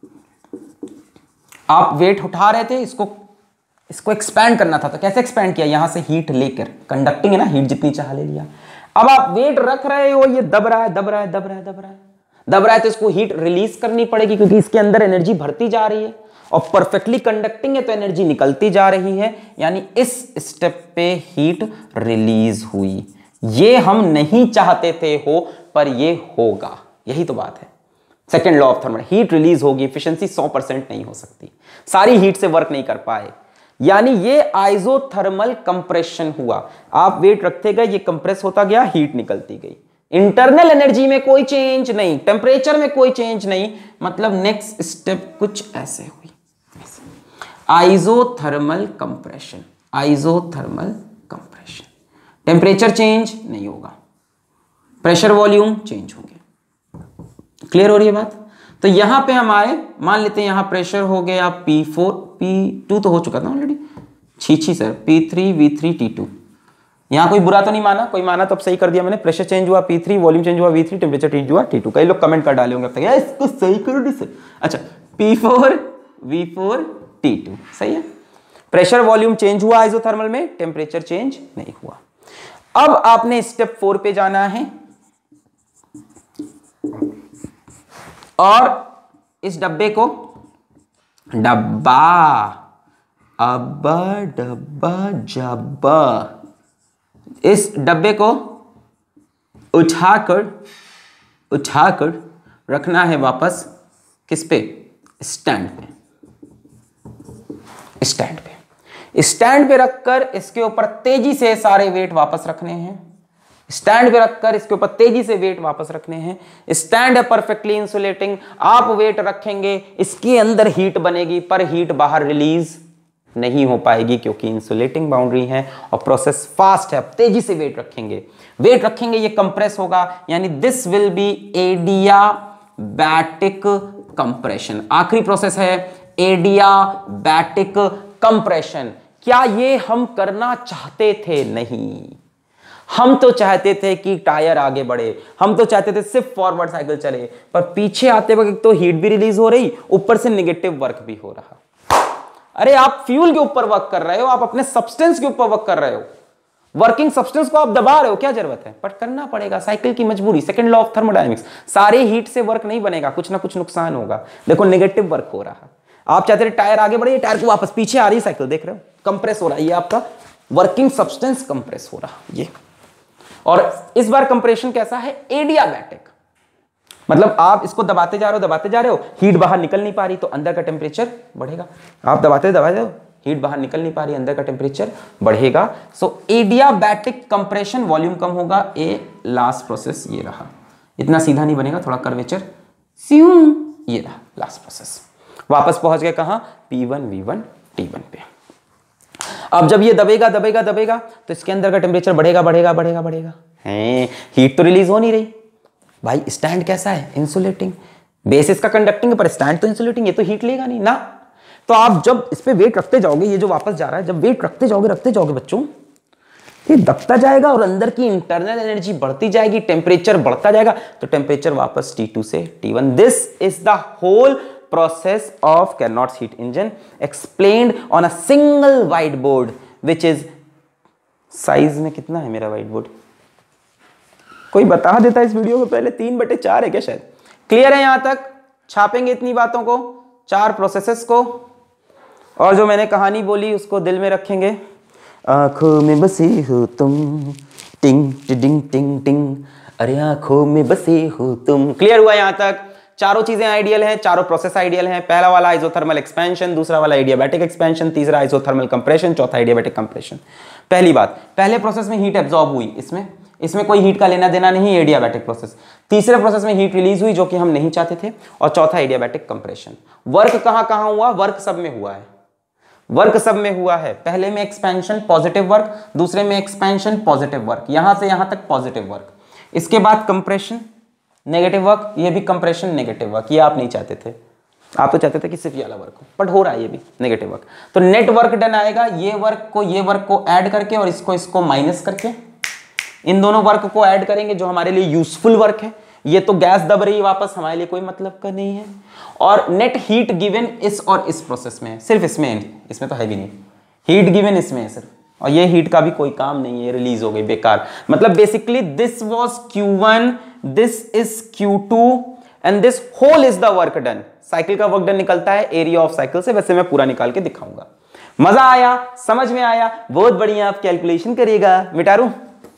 आप वेट उठा रहे थे, इसको एक्सपैंड करना था, तो कैसे एक्सपैंड किया? यहां से हीट लेकर, कंडक्टिंग है ना, हीट जितनी चाह ले लिया। अब आप वेट रख रहे हो, ये दब रहा है दब रहा है दब रहा है दब रहा है दब रहा है, तो इसको हीट रिलीज करनी पड़ेगी, क्योंकि इसके अंदर एनर्जी भरती जा रही है और परफेक्टली कंडक्टिंग है तो एनर्जी निकलती जा रही है, यानी इस स्टेप पे हीट रिलीज हुई। ये हम नहीं चाहते थे हो, पर ये होगा, यही तो बात है। Second law of thermal, heat release होगी, एफिशिएंसी 100% नहीं हो सकती, सारी हीट से वर्क नहीं कर पाए, यानी ये आइसोथर्मल कंप्रेशन हुआ। आप वेट रखते गए, ये कंप्रेस होता गया, हीट निकलती गई, इंटरनल एनर्जी में कोई चेंज नहीं, टेम्परेचर में कोई चेंज नहीं, मतलब नेक्स्ट स्टेप कुछ ऐसे हुई, isothermal compression, isothermal compression. Temperature change नहीं होगा, प्रेशर वॉल्यूम चेंज होंगे। क्लियर हो रही है बात? तो यहां पे हमारे मान लेते हैं यहां प्रेशर हो गया P4, P2 तो हो चुका था ऑलरेडी, छी सर, P3 V3 T2। यहां कोई बुरा तो नहीं माना, कोई माना तो अब सही कर दिया मैंने। प्रेशर चेंज हुआ P3, वॉल्यूम चेंज हुआ V3, टेम्परेचर चेंज हुआ T2। कई लोग कमेंट कर डाले होंगे अब तक, इसको सही करो डी सर। अच्छा, P4 V4 T2 सही है। प्रेशर वॉल्यूम चेंज हुआ आइसोथर्मल में, टेम्परेचर चेंज नहीं हुआ। अब आपने स्टेप 4 पे जाना है और इस डब्बे को, डब्बा अब्बा डब्बा जब्बा, इस डब्बे को उठाकर रखना है वापस किस पे? स्टैंड पे। स्टैंड पे रखकर इसके ऊपर तेजी से सारे वेट वापस रखने हैं। स्टैंड पे रखकर इसके ऊपर तेजी से वेट वापस रखने हैं। स्टैंड है परफेक्टली इंसुलेटिंग, आप वेट रखेंगे, इसके अंदर हीट बनेगी, पर हीट बाहर रिलीज नहीं हो पाएगी क्योंकि इंसुलेटिंग बाउंड्री है और प्रोसेस फास्ट है। तेजी से वेट रखेंगे, ये कंप्रेस होगा, यानी this will be adiabatic compression. आखिरी प्रोसेस है एडियाबैटिक कंप्रेशन। क्या ये हम करना चाहते थे? नहीं, हम तो चाहते थे कि टायर आगे बढ़े, हम तो चाहते थे सिर्फ फॉरवर्ड साइकिल चले, पर पीछे आते वक्त तो हीट भी रिलीज हो रही, ऊपर से नेगेटिव वर्क भी हो रहा। अरे आप फ्यूल के ऊपर वर्क कर रहे हो, आप अपने सब्सटेंस के ऊपर वर्क कर रहे हो, वर्किंग सब्सटेंस को आप दबा रहे हो, क्या जरूरत है? बट करना पड़ेगा, साइकिल की मजबूरी। सेकंड लॉ ऑफ थर्मोडायनेमिक्स, सारे हीट से वर्क नहीं बनेगा, कुछ ना कुछ नुकसान होगा। देखो नेगेटिव वर्क हो रहा, आप चाहते थे टायर आगे बढ़े, टायर को वापस पीछे आ रही साइकिल, देख रहे हो कंप्रेस हो रहा है, ये आपका वर्किंग सब्सटेंस कंप्रेस हो रहा ये। और इस बार कंप्रेशन कैसा है? एडियाबैटिक, मतलब आप इसको दबाते जा रहे हो, हीट बाहर निकल नहीं पा रही तो अंदर का टेम्परेचर बढ़ेगा। आप दबाते हो, हीट बाहर निकल नहीं पा रही, अंदर का टेम्परेचर बढ़ेगा। सो एडियाबैटिक कंप्रेशन, वॉल्यूम कम होगा। ए लास्ट प्रोसेस ये रहा, इतना सीधा नहीं बनेगा, थोड़ा कर्वेचर, ये रहा लास्ट प्रोसेस। वापस पहुंच गए कहां? P1 V1 T1 पे। अब जब ये दबेगा तो इसके अंदर का टेम्परेचर बढ़ेगा। हीट तो रिलीज हो नहीं रही भाई। स्टैंड कैसा है? इंसुलेटिंग। बेस इसका कंडक्टिंग है, पर स्टैंड तो इंसुलेटिंग, ये तो हीट लेगा नहीं ना। तो आप जब इस पे वेट रखते जाओगे, ये जो वापस जा रहा है, जब वेट रखते जाओगे बच्चों, ये दबता जाएगा और अंदर की इंटरनल एनर्जी बढ़ती जाएगी, टेम्परेचर बढ़ता जाएगा, तो टेम्परेचर वापस T2 से T1। This is the whole process of Carnot's heat engine explained on a single whiteboard which is size में कितना है मेरा व्हाइट बोर्ड? कोई बता देता इस वीडियो को पहले? 3/4 है क्या शायद? क्लियर है यहां तक? छापेंगे इतनी बातों को, 4 प्रोसेसेस को, और जो मैंने कहानी बोली उसको दिल में रखेंगे। आंखों में बसे हो तुम, टिंग टिंग टिंग टिंग, अरे आंखों में बसे हो तुम। क्लियर हुआ यहां तक? चारों चीजें आइडियल हैं, चारों प्रोसेस आइडियल हैं। पहला वाला आइसोथर्मल एक्सपेंशन, दूसरा वाला एडियाबैटिक एक्सपेंशन, तीसरा आइसोथर्मल कंप्रेशन, चौथा एडियाबैटिक कंप्रेशन। पहली बात, पहले प्रोसेस में हीट एब्जॉर्ब हुई, इसमें कोई हीट का लेना देना नहीं, एडियाबैटिक प्रोसेस। तीसरे प्रोसेस में हीट रिलीज हुई जो कि हम नहीं चाहते थे, और चौथा एडियाबैटिक कंप्रेशन। वर्क कहां हुआ? वर्क सब में हुआ है। पहले में एक्सपेंशन पॉजिटिव वर्क, दूसरे में एक्सपेंशन पॉजिटिव वर्क, यहां से यहां तक पॉजिटिव वर्क। इसके बाद कंप्रेशन नेगेटिव वर्क, ये भी कंप्रेशन नेगेटिव वर्क, ये आप नहीं चाहते थे, आप तो चाहते थे कि सिर्फ ये वाला वर्क हो, बट हो रहा है ये भी नेगेटिव वर्क। तो नेट वर्क डन आएगा ये वर्क को ऐड करके और इसको माइनस करके, इन दोनों वर्क को ऐड करेंगे जो हमारे लिए यूजफुल वर्क है। ये तो गैस दब रही है वापस, हमारे लिए कोई मतलब का नहीं है। और नेट हीट गिवन इस और इस प्रोसेस में है, सिर्फ इसमें तो है भी नहीं, हीट गिवन इसमें है सिर्फ, और ये हीट का भी कोई काम नहीं है, रिलीज हो गई बेकार। मतलब basically this was Q1, this is Q2 and this whole is the work done. Cycle का वर्क डन निकलता है एरिया ऑफ साइकिल से, वैसे मैं पूरा निकाल के दिखाऊंगा। मजा आया, समझ में आया, बहुत बढ़िया। आप कैलकुलेशन करिएगा, मिटारू।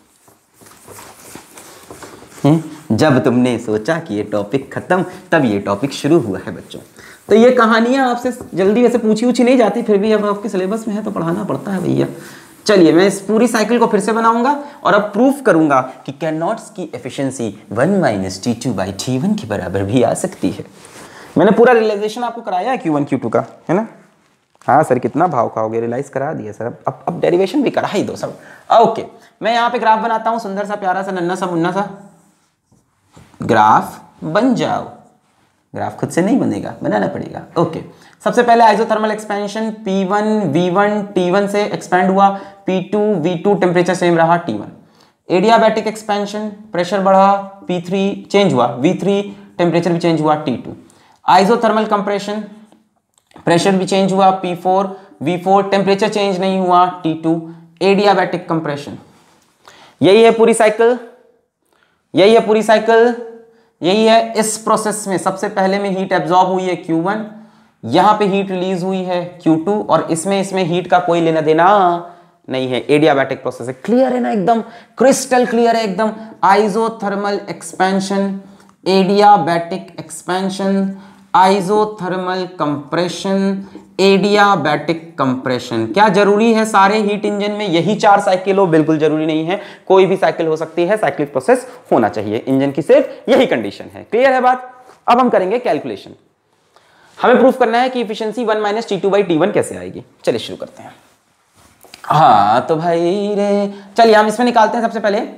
जब तुमने सोचा कि ये टॉपिक खत्म, तब ये टॉपिक शुरू हुआ है बच्चों। तो ये कहानियां आपसे जल्दी वैसे पूछी नहीं जाती, फिर भी अब आपके सिलेबस में है तो पढ़ाना पड़ता है भैया। चलिए मैं इस पूरी साइकिल को फिर से बनाऊंगा और अब प्रूफ करूंगा कि कैनॉट्स की एफिशिएंसी 1 - T2/T1 के बराबर भी आ सकती है। मैंने पूरा रियलाइजेशन आपको कराया है Q1 Q2 का, है ना? हाँ सर, कितना भाव खाओगे, रियलाइज करा दिया सर। अब डेरिवेशन भी करा ही दो सब। ओके, मैं यहाँ पे ग्राफ बनाता हूँ, सुंदर सा प्यारा सा नन्ना सा मुन्ना सा ग्राफ बन जाओ। ग्राफ खुद से नहीं बनेगा, बनाना पड़ेगा। ओके, सबसे पहले isothermal expansion P1 V1 T1 से एक्सपेंड हुआ, P2 V2 टेम्परेचर सेम रहा T1। एडियाबैटिक एक्सपेंशन, प्रेशर बढ़ा, P3 चेंज हुआ, V3 टेम्परेचर भी चेंज हुआ T2। आइसोथर्मल कंप्रेशन, प्रेशर भी चेंज हुआ, P4 V4 टेम्परेचर चेंज नहीं हुआ T2। एडियाबैटिक कंप्रेशन, यही है पूरी साइकिल, यही है पूरी साइकिल, यही है। इस प्रोसेस में सबसे पहले में हीट एब्जॉर्ब हुई है Q1, यहां पे हीट रिलीज हुई है Q2, और इसमें हीट का कोई लेना देना नहीं है। एडियाबैटिक प्रोसेस है, क्लियर है ना, एकदम क्रिस्टल क्लियर है एकदम। Isothermal expansion, adiabatic expansion, isothermal compression, adiabatic compression. क्या जरूरी है सारे हीट इंजन में यही 4 साइकिल हो? बिल्कुल जरूरी नहीं है, कोई भी साइकिल हो सकती है, साइक्लिक प्रोसेस होना चाहिए इंजन की, सिर्फ यही कंडीशन है। क्लियर है बात? अब हम करेंगे कैलकुलेशन। हमें प्रूफ करना है कि एफिशिएंसी 1 - T2/T1 कैसे आएगी। चलिए शुरू करते हैं। हाँ तो भाई रे, चलिए हम इसमें निकालते हैं। सबसे पहले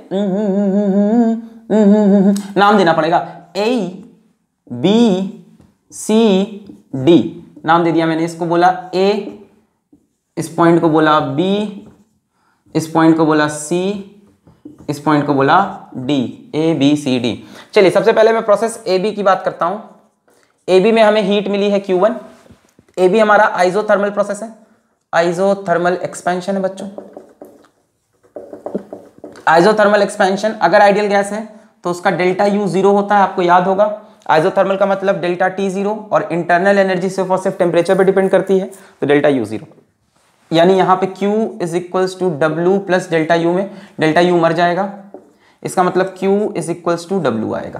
नाम देना पड़ेगा, ABCD नाम दे दिया मैंने। इसको बोला A, इस पॉइंट को बोला B, इस पॉइंट को बोला C, इस पॉइंट को बोला D, ABCD। चलिए सबसे पहले मैं प्रोसेस AB की बात करता हूं। AB में हमें हीट मिली है Q1। AB हमारा आइसोथर्मल प्रोसेस है, आइसोथर्मल एक्सपेंशन है बच्चों। आइसोथर्मल एक्सपेंशन, अगर आइडियल गैस है तो उसका डेल्टा U 0 होता है, आपको याद होगा। आइसोथर्मल का मतलब डेल्टा T 0, और इंटरनल एनर्जी सिर्फ और सिर्फ टेम्परेचर पे डिपेंड करती है, तो डेल्टा U 0। यानी यहाँ पे Q = W + डेल्टा U में डेल्टा U मर जाएगा, इसका मतलब Q = W आएगा।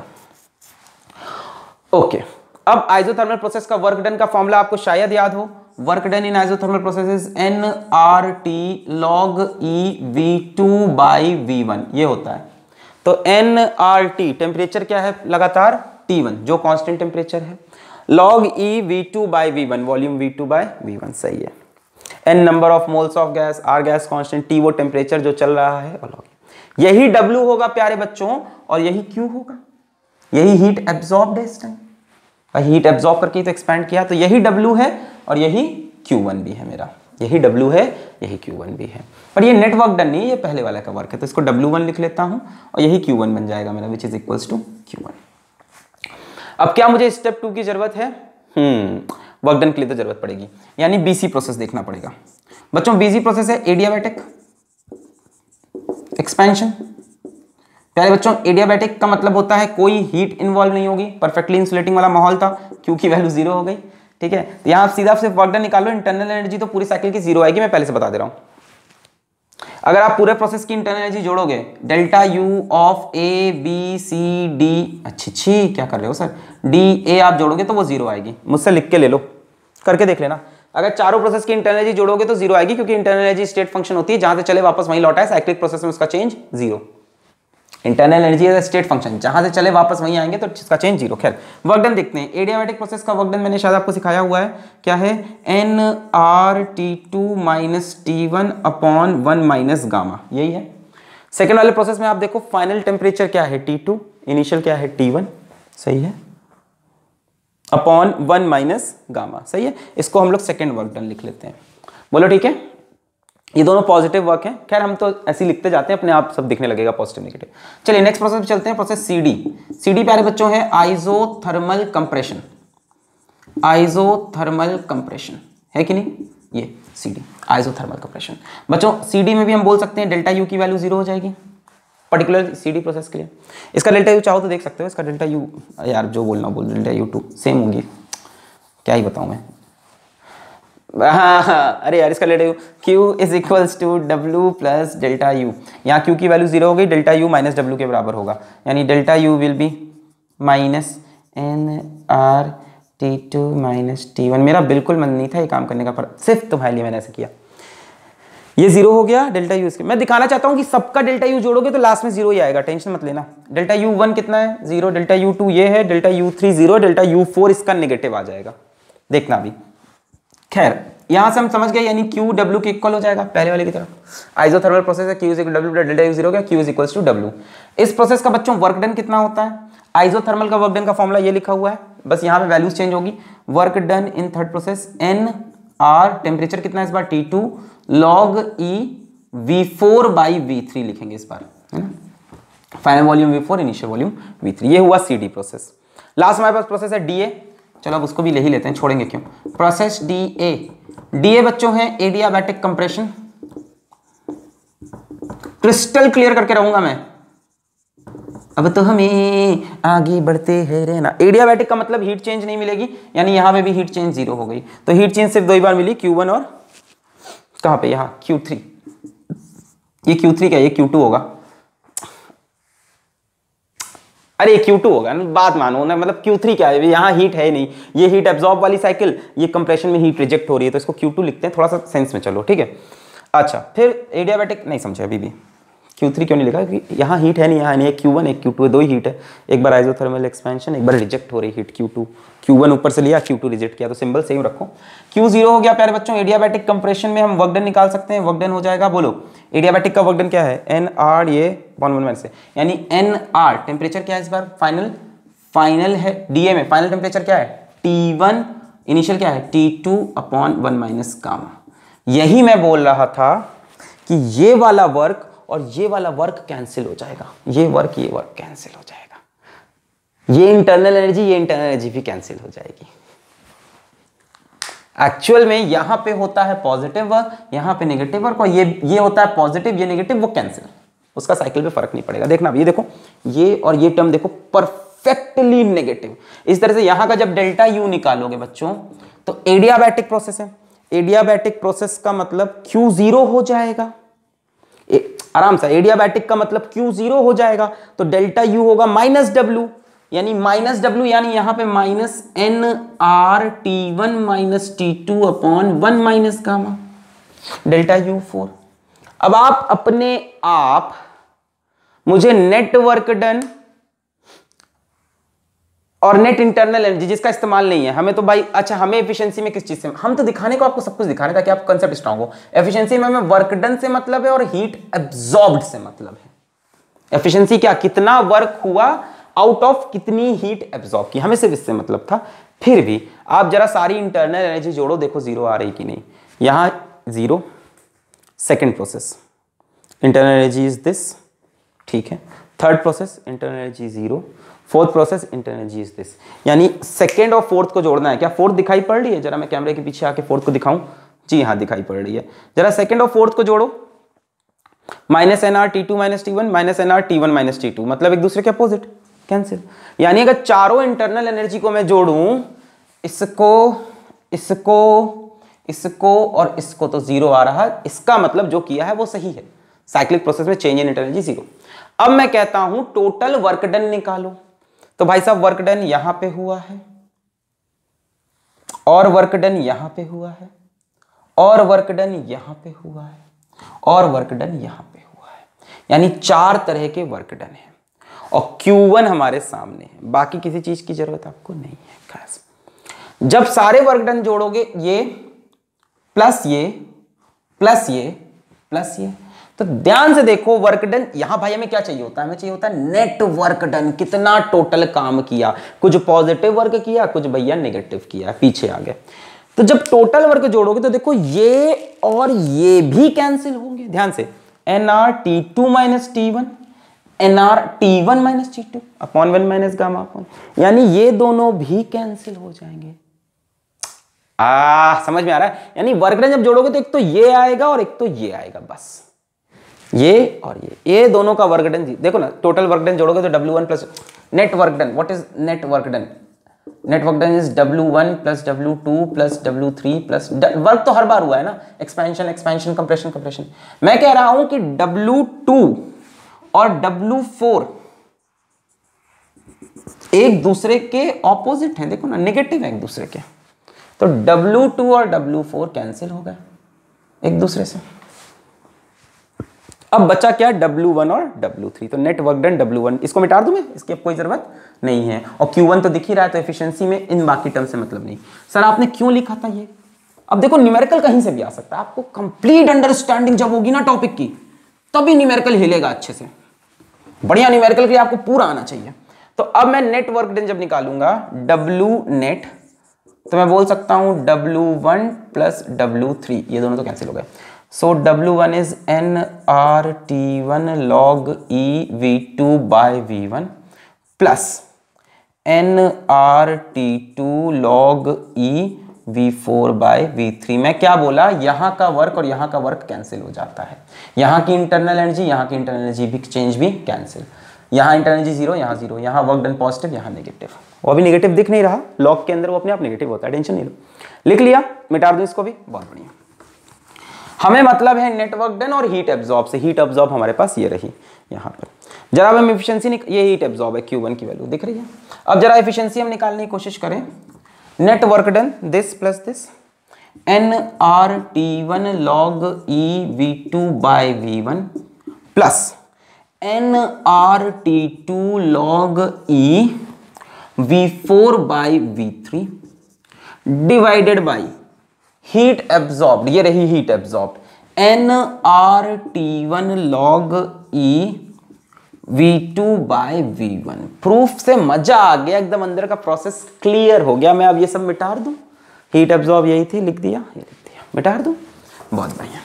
ओके, अब आइसोथर्मल प्रोसेस का वर्क डन का फॉर्मूला आपको शायद याद हो। Work done in isothermal process is nRT log E V2/V1, ये होता है। तो nRT टेम्परेचर क्या है लगातार, T1 जो कांस्टेंट टेम्परेचर है, log E V2/V1 volume V2/V1, सही है। n number of moles of gas, R gas constant, T वो टेम्परेचर जो चल रहा है, और log यही W होगा प्यारे बच्चों, और यही Q होगा, यही हीट एब्जॉर्ब्ड है इस टाइम, हीट एब्जॉर्ब करके तो एक्सपैंड किया, तो यही W है और यही Q1 भी है मेरा, यही W है, यही Q1 भी है। पर ये नेटवर्क डन नहीं है, ये पहले वाला का वर्क है, तो इसको W1 लिख लेता हूं और यही Q1 बन जाएगा मेरा, which is equals to Q1। अब क्या मुझे स्टेप 2 की जरूरत है? वर्क डन के लिए तो जरूरत पड़ेगी, यानी BC प्रोसेस देखना पड़ेगा बच्चों। BC प्रोसेस है एडियाबैटिक एक्सपेंशन। प्यारे बच्चों, एडियाबैटिक का मतलब होता है कोई हीट इन्वॉल्व नहीं होगी, परफेक्टली इंसुलेटिंग वाला माहौल था, Q की वैल्यू 0 हो गई, ठीक है। तो यहाँ आप सीधा सिर्फ वर्क डन निकालो, इंटरनल एनर्जी तो पूरी साइकिल की 0 आएगी, मैं पहले से बता दे रहा हूँ। अगर आप पूरे प्रोसेस की इंटरनल एनर्जी जोड़ोगे, डेल्टा U ऑफ ABCD, अच्छी क्या कर रहे हो सर, DA आप जोड़ोगे तो वो 0 आएगी, मुझसे लिख के ले लो, करके देख लेना। अगर चारों प्रोसेस की इंटरनल एनर्जी जोड़ोगे तो 0 आएगी, क्योंकि इंटरनल एनर्जी स्टेट फंक्शन होती है, जहां से चले वापस वहीं लौटा है, साइक्लिक प्रोसेस में उसका change 0। Internal energy as state function, जहां से चले वापस वहीं आएंगे तो इसका चेंज 0। खैर वर्क डन देखते हैं। एडियाबैटिक प्रोसेस का वर्क डन मैंने शायद आपको सिखाया हुआ है, क्या है, nRT2 - T1/1 - गामा, यही है। सेकेंड वाले प्रोसेस में आप देखो फाइनल टेम्परेचर क्या है T2, इनिशियल क्या है T1, सही है, अपॉन 1 माइनस गामा, सही है। इसको हम लोग सेकेंड वर्क डन लिख लेते हैं, बोलो ठीक है। ये दोनों पॉजिटिव वर्क हैं, खैर हम तो ऐसे ही लिखते जाते हैं, अपने आप सब दिखने लगेगा पॉजिटिव नेगेटिव। चलिए नेक्स्ट प्रोसेस पे चलते हैं, प्रोसेस सीडी। सीडी प्यारे बच्चों है आइसोथर्मल कंप्रेशन, आइसोथर्मल कंप्रेशन है कि नहीं, ये सीडी आइसोथर्मल कंप्रेशन। बच्चों सीडी में भी हम बोल सकते हैं डेल्टा यू की वैल्यू 0 हो जाएगी पर्टिकुलर सीडी प्रोसेस के लिए। इसका डेल्टा यू चाहो तो देख सकते हो, इसका डेल्टा यू यार जो बोलना बोल, डेल्टा यू 2 सेम होगी, क्या ही बताऊं मैं। हाँ अरे यार इसका delta U Q is equals to W plus delta U. यहाँ Q की वैल्यू 0 हो गई, डेल्टा यू माइनस W के बराबर होगा, यानी delta U will be minus NR T2 minus T1। मेरा बिल्कुल मन नहीं था ये काम करने का, पर सिर्फ तुम्हारे लिए मैंने ऐसे किया। ये 0 हो गया डेल्टा यू इसके। मैं दिखाना चाहता हूँ कि सबका डेल्टा यू जोड़ोगे तो लास्ट में 0 ही आएगा, टेंशन मत लेना। डेल्टा यू 1 कितना है 0, डेल्टा यू 2 ये है, डेल्टा यू 3 0, डेल्टा यू 4 इसका नेगेटिव आ जाएगा, देखना भी। खैर यहां से हम समझ गए, यानी Q W के इक्वल हो जाएगा पहले वाले की तरफ। आइसोथर्मल प्रोसेस है, Q is equal W delta U 0 हो गया, Q is equals to W। इस प्रोसेस का बच्चों वर्क डन कितना होता है, आइसोथर्मल का वर्क डन का फॉर्मूला ये लिखा हुआ है, बस यहाँ पे वैल्यूज चेंज होगी। Work done in third process NR, temperature कितना है इस बार T2 log E V4 by V3 लिखेंगे इस बार, है ना। Final volume V4, initial volume V3। ये हुआ CD प्रोसेस। लास्ट हमारे पास प्रोसेस है DA, चलो अब उसको भी ले ही लेते हैं, छोड़ेंगे क्यों। प्रोसेस DA, DA बच्चों है एडियाबैटिक कंप्रेशन। क्रिस्टल क्लियर करके रहूंगा मैं, अब तो हमें आगे बढ़ते हैं रहना। एडियाबैटिक का मतलब हीट चेंज नहीं मिलेगी, यानी यहां पे भी हीट चेंज 0 हो गई, तो हीट चेंज सिर्फ 2 ही बार मिली, Q1 और कहां पे, यहां Q3। ये Q3 क्या, ये Q2 होगा, अरे Q2 होगा ना, बात मानो ना, मतलब Q3 क्या है, यहाँ हीट है नहीं, ये हीट एब्जॉर्ब वाली साइकिल, ये कंप्रेशन में हीट रिजेक्ट हो रही है, तो इसको Q2 लिखते हैं, थोड़ा सा सेंस में चलो, ठीक है। अच्छा फिर एडियाबैटिक नहीं समझे अभी भी, Q3 क्यों नहीं लिखा, क्योंकि यहाँ हीट है नहीं, यहाँ नहीं है, Q1 एक Q2 है, 2 ही हीट है, एक बार आइसोथर्मल एक्सपेंशन, एक बार रिजेक्ट हो रही हीट Q2, Q1 ऊपर से लिया, Q2 रिजेक्ट किया, तो सिंबल सेम रखो। Q0 हो गया प्यारे बच्चों, एडियाबैटिक कंप्रेशन में हम वर्क डन निकाल सकते हैं, वर्क डन हो जाएगा, बोलो एडियाबैटिक का वर्क डन क्या है, NR, ये 1 से, यानी NR टेम्परेचर क्या है इस बार, फाइनल है DA में, फाइनल टेम्परेचर क्या है T1, इनिशियल क्या है T2 अपॉन 1 माइनस गामा। यही मैं बोल रहा था कि ये वाला वर्क और ये वाला वर्क कैंसिल हो जाएगा, ये वर्क कैंसिल हो जाएगा, ये इंटरनल एनर्जी भी कैंसिल हो जाएगी। एक्चुअल में यहां पे होता है पॉजिटिव वर्क, यहां पे नेगेटिव वर्क, और ये होता है पॉजिटिव, ये नेगेटिव, वो कैंसिल, उसका साइकिल पे फर्क नहीं पड़ेगा। देखना अब ये देखो, ये और ये टर्म देखो परफेक्टली नेगेटिव। इस तरह से यहां का जब डेल्टा यू निकालोगे बच्चों, तो एडियाबैटिक प्रोसेस है, एडियाबैटिक प्रोसेस का मतलब Q0 हो जाएगा, आराम से, एडियाबैटिक का मतलब Q0 हो जाएगा, तो डेल्टा यू होगा माइनस W, यानी माइनस W, यानी यहां पे minus NR T1 minus T2 upon 1 minus gamma delta U4। अब आप अपने आप मुझे नेट वर्क डन और नेट इंटरनल एनर्जी, जिसका इस्तेमाल नहीं है हमें, तो भाई अच्छा हमें एफिशिएंसी में किस चीज से, हम तो दिखाने को आपको सब कुछ दिखाने ताकि आप कंसेप्ट स्ट्रांग हो। एफिशिएंसी में हमें वर्क डन से मतलब है और हीट एब्जॉर्ब्ड से मतलब है। एफिशिएंसी क्या, कितना वर्क हुआ आउट ऑफ कितनी हीट एब्जॉर्ब की, हमें सिर्फ इससे मतलब था। फिर भी आप जरा सारी इंटरनल एनर्जी जोड़ो, देखो 0 आ रही कि नहीं। यहां 0, second process internal energy is this, ठीक है। Third process internal energy 0, fourth process internal energy is this, यानी सेकेंड और फोर्थ को जोड़ना है। क्या फोर्थ दिखाई पड़ रही है, जरा मैं कैमरे के पीछे आके फोर्थ को दिखाऊं, जी हाँ दिखाई पड़ रही है। जरा सेकेंड और फोर्थ को जोड़ो, minus NR T2 minus T1 minus NR T1 minus T2, मतलब एक दूसरे के अपोजिट, कैंसिल। यानी अगर चारों इंटरनल एनर्जी को मैं जोड़ूं, इसको इसको इसको और इसको, तो 0 आ रहा है, इसका मतलब जो किया है वो सही है। साइक्लिक प्रोसेस में चेंज इन इंटरनल एनर्जी 0। अब मैं कहता हूं टोटल वर्क डन निकालो, तो भाई साहब वर्क डन यहां पे हुआ है, और वर्क डन यहां पे हुआ है, और वर्क डन यहां पे हुआ है, और वर्क डन यहां पे हुआ है, यानी 4 तरह के वर्क डन है, और Q1 हमारे सामने है। बाकी किसी चीज की जरूरत आपको नहीं है खास। जब सारे वर्क डन जोड़ोगे, ये प्लस ये प्लस ये प्लस ये, तो ध्यान से देखो वर्क डन, यहां भाई हमें क्या चाहिए होता है, हमें चाहिए होता है नेट वर्क डन, कितना टोटल काम किया, कुछ पॉजिटिव वर्क किया, कुछ भैया नेगेटिव किया, पीछे आ गए। तो जब टोटल वर्क जोड़ोगे तो देखो ये और ये भी कैंसिल होंगे, ध्यान से, nRT2 minus T1 nRT1 minus T2 upon 1 minus gamma upon, यानी ये दोनों भी कैंसिल हो जाएंगे। समझ में आ रहा है, यानी वर्क डन जब जोड़ोगे तो एक तो ये आएगा और एक तो ये आएगा, बस ये और ये दोनों का वर्क डन। देखो ना, टोटल वर्क डन जोड़ोगे तो W1 plus net work done, what is net work done, net work done is W1 plus W2 plus W3 plus, work तो हर बार हुआ है ना, एक्सपेंशन एक्सपेंशन कंप्रेशन कंप्रेशन। मैं कह रहा हूं कि W2 और W4 एक दूसरे के ऑपोजिट हैं, देखो ना नेगेटिव है एक दूसरे के, तो W2 और W4 कैंसिल हो गए एक दूसरे से। अब बचा क्या, W1 और W3, तो नेट वर्क डन W1, इसको मिटा दूं मैं, इसकी अब कोई जरूरत नहीं है, और Q1 तो दिख ही रहा है, तो एफिशिएंसी में इन बाकी टर्म से मतलब नहीं। सर आपने क्यों लिखा था ये, अब देखो न्यूमेरिकल कहीं से भी आ सकता है, आपको कंप्लीट अंडरस्टैंडिंग जब होगी ना टॉपिक की, तभी न्यूमेरिकल हिलेगा अच्छे से, बढ़िया न्यूमेरिकल के लिए आपको पूरा आना चाहिए। तो अब मैं नेट वर्क डन जब निकालूंगा W नेट, तो मैं बोल सकता हूं W1 प्लस W3, ये दोनों तो कैंसिल हो गए, so W1 is nRT1 log E V2 by V1 plus nRT2 log E V4 by V3। मैं क्या बोला, यहां का वर्क और यहां का वर्क कैंसिल हो जाता है, यहां की इंटरनल एनर्जी यहां की इंटरनल एनर्जी भी चेंज भी कैंसिल, यहां इंटरनल एनर्जी जीरो यहां जीरो, यहां वर्क डन पॉजिटिव यहां नेगेटिव, वो अभी नेगेटिव दिख नहीं रहा, लॉग के अंदर वो अपने आप नेगेटिव होता है, टेंशन नहीं लो, लिख लिया, मिटा दूं इसको भी, बहुत बढ़िया। हमें मतलब है नेटवर्क डन और हीट एब्जॉर्ब से, हीट एब्जॉर्ब हमारे पास ये रही यहां पर, जरा हम एफिशिएंसी, ये हीट एब्जॉर्ब है, Q1 की वैल्यू दिख रही है। अब जरा एफिशिएंसी हम निकालने की कोशिश करें, net work done this plus this nRT1 log E V2 by V1 plus nRT2 log E V4 by V3 divided by heat absorbed, ये रही heat absorbed nRT1 log E V2 by V1। Proof से मजा आ गया, एकदम अंदर का process clear हो गया। मैं अब ये सब मिटा दूं, हीट एब्जॉर्ब यही थी, लिख दिया, ये लिख दिया, मिटा दूं, बहुत बढ़िया।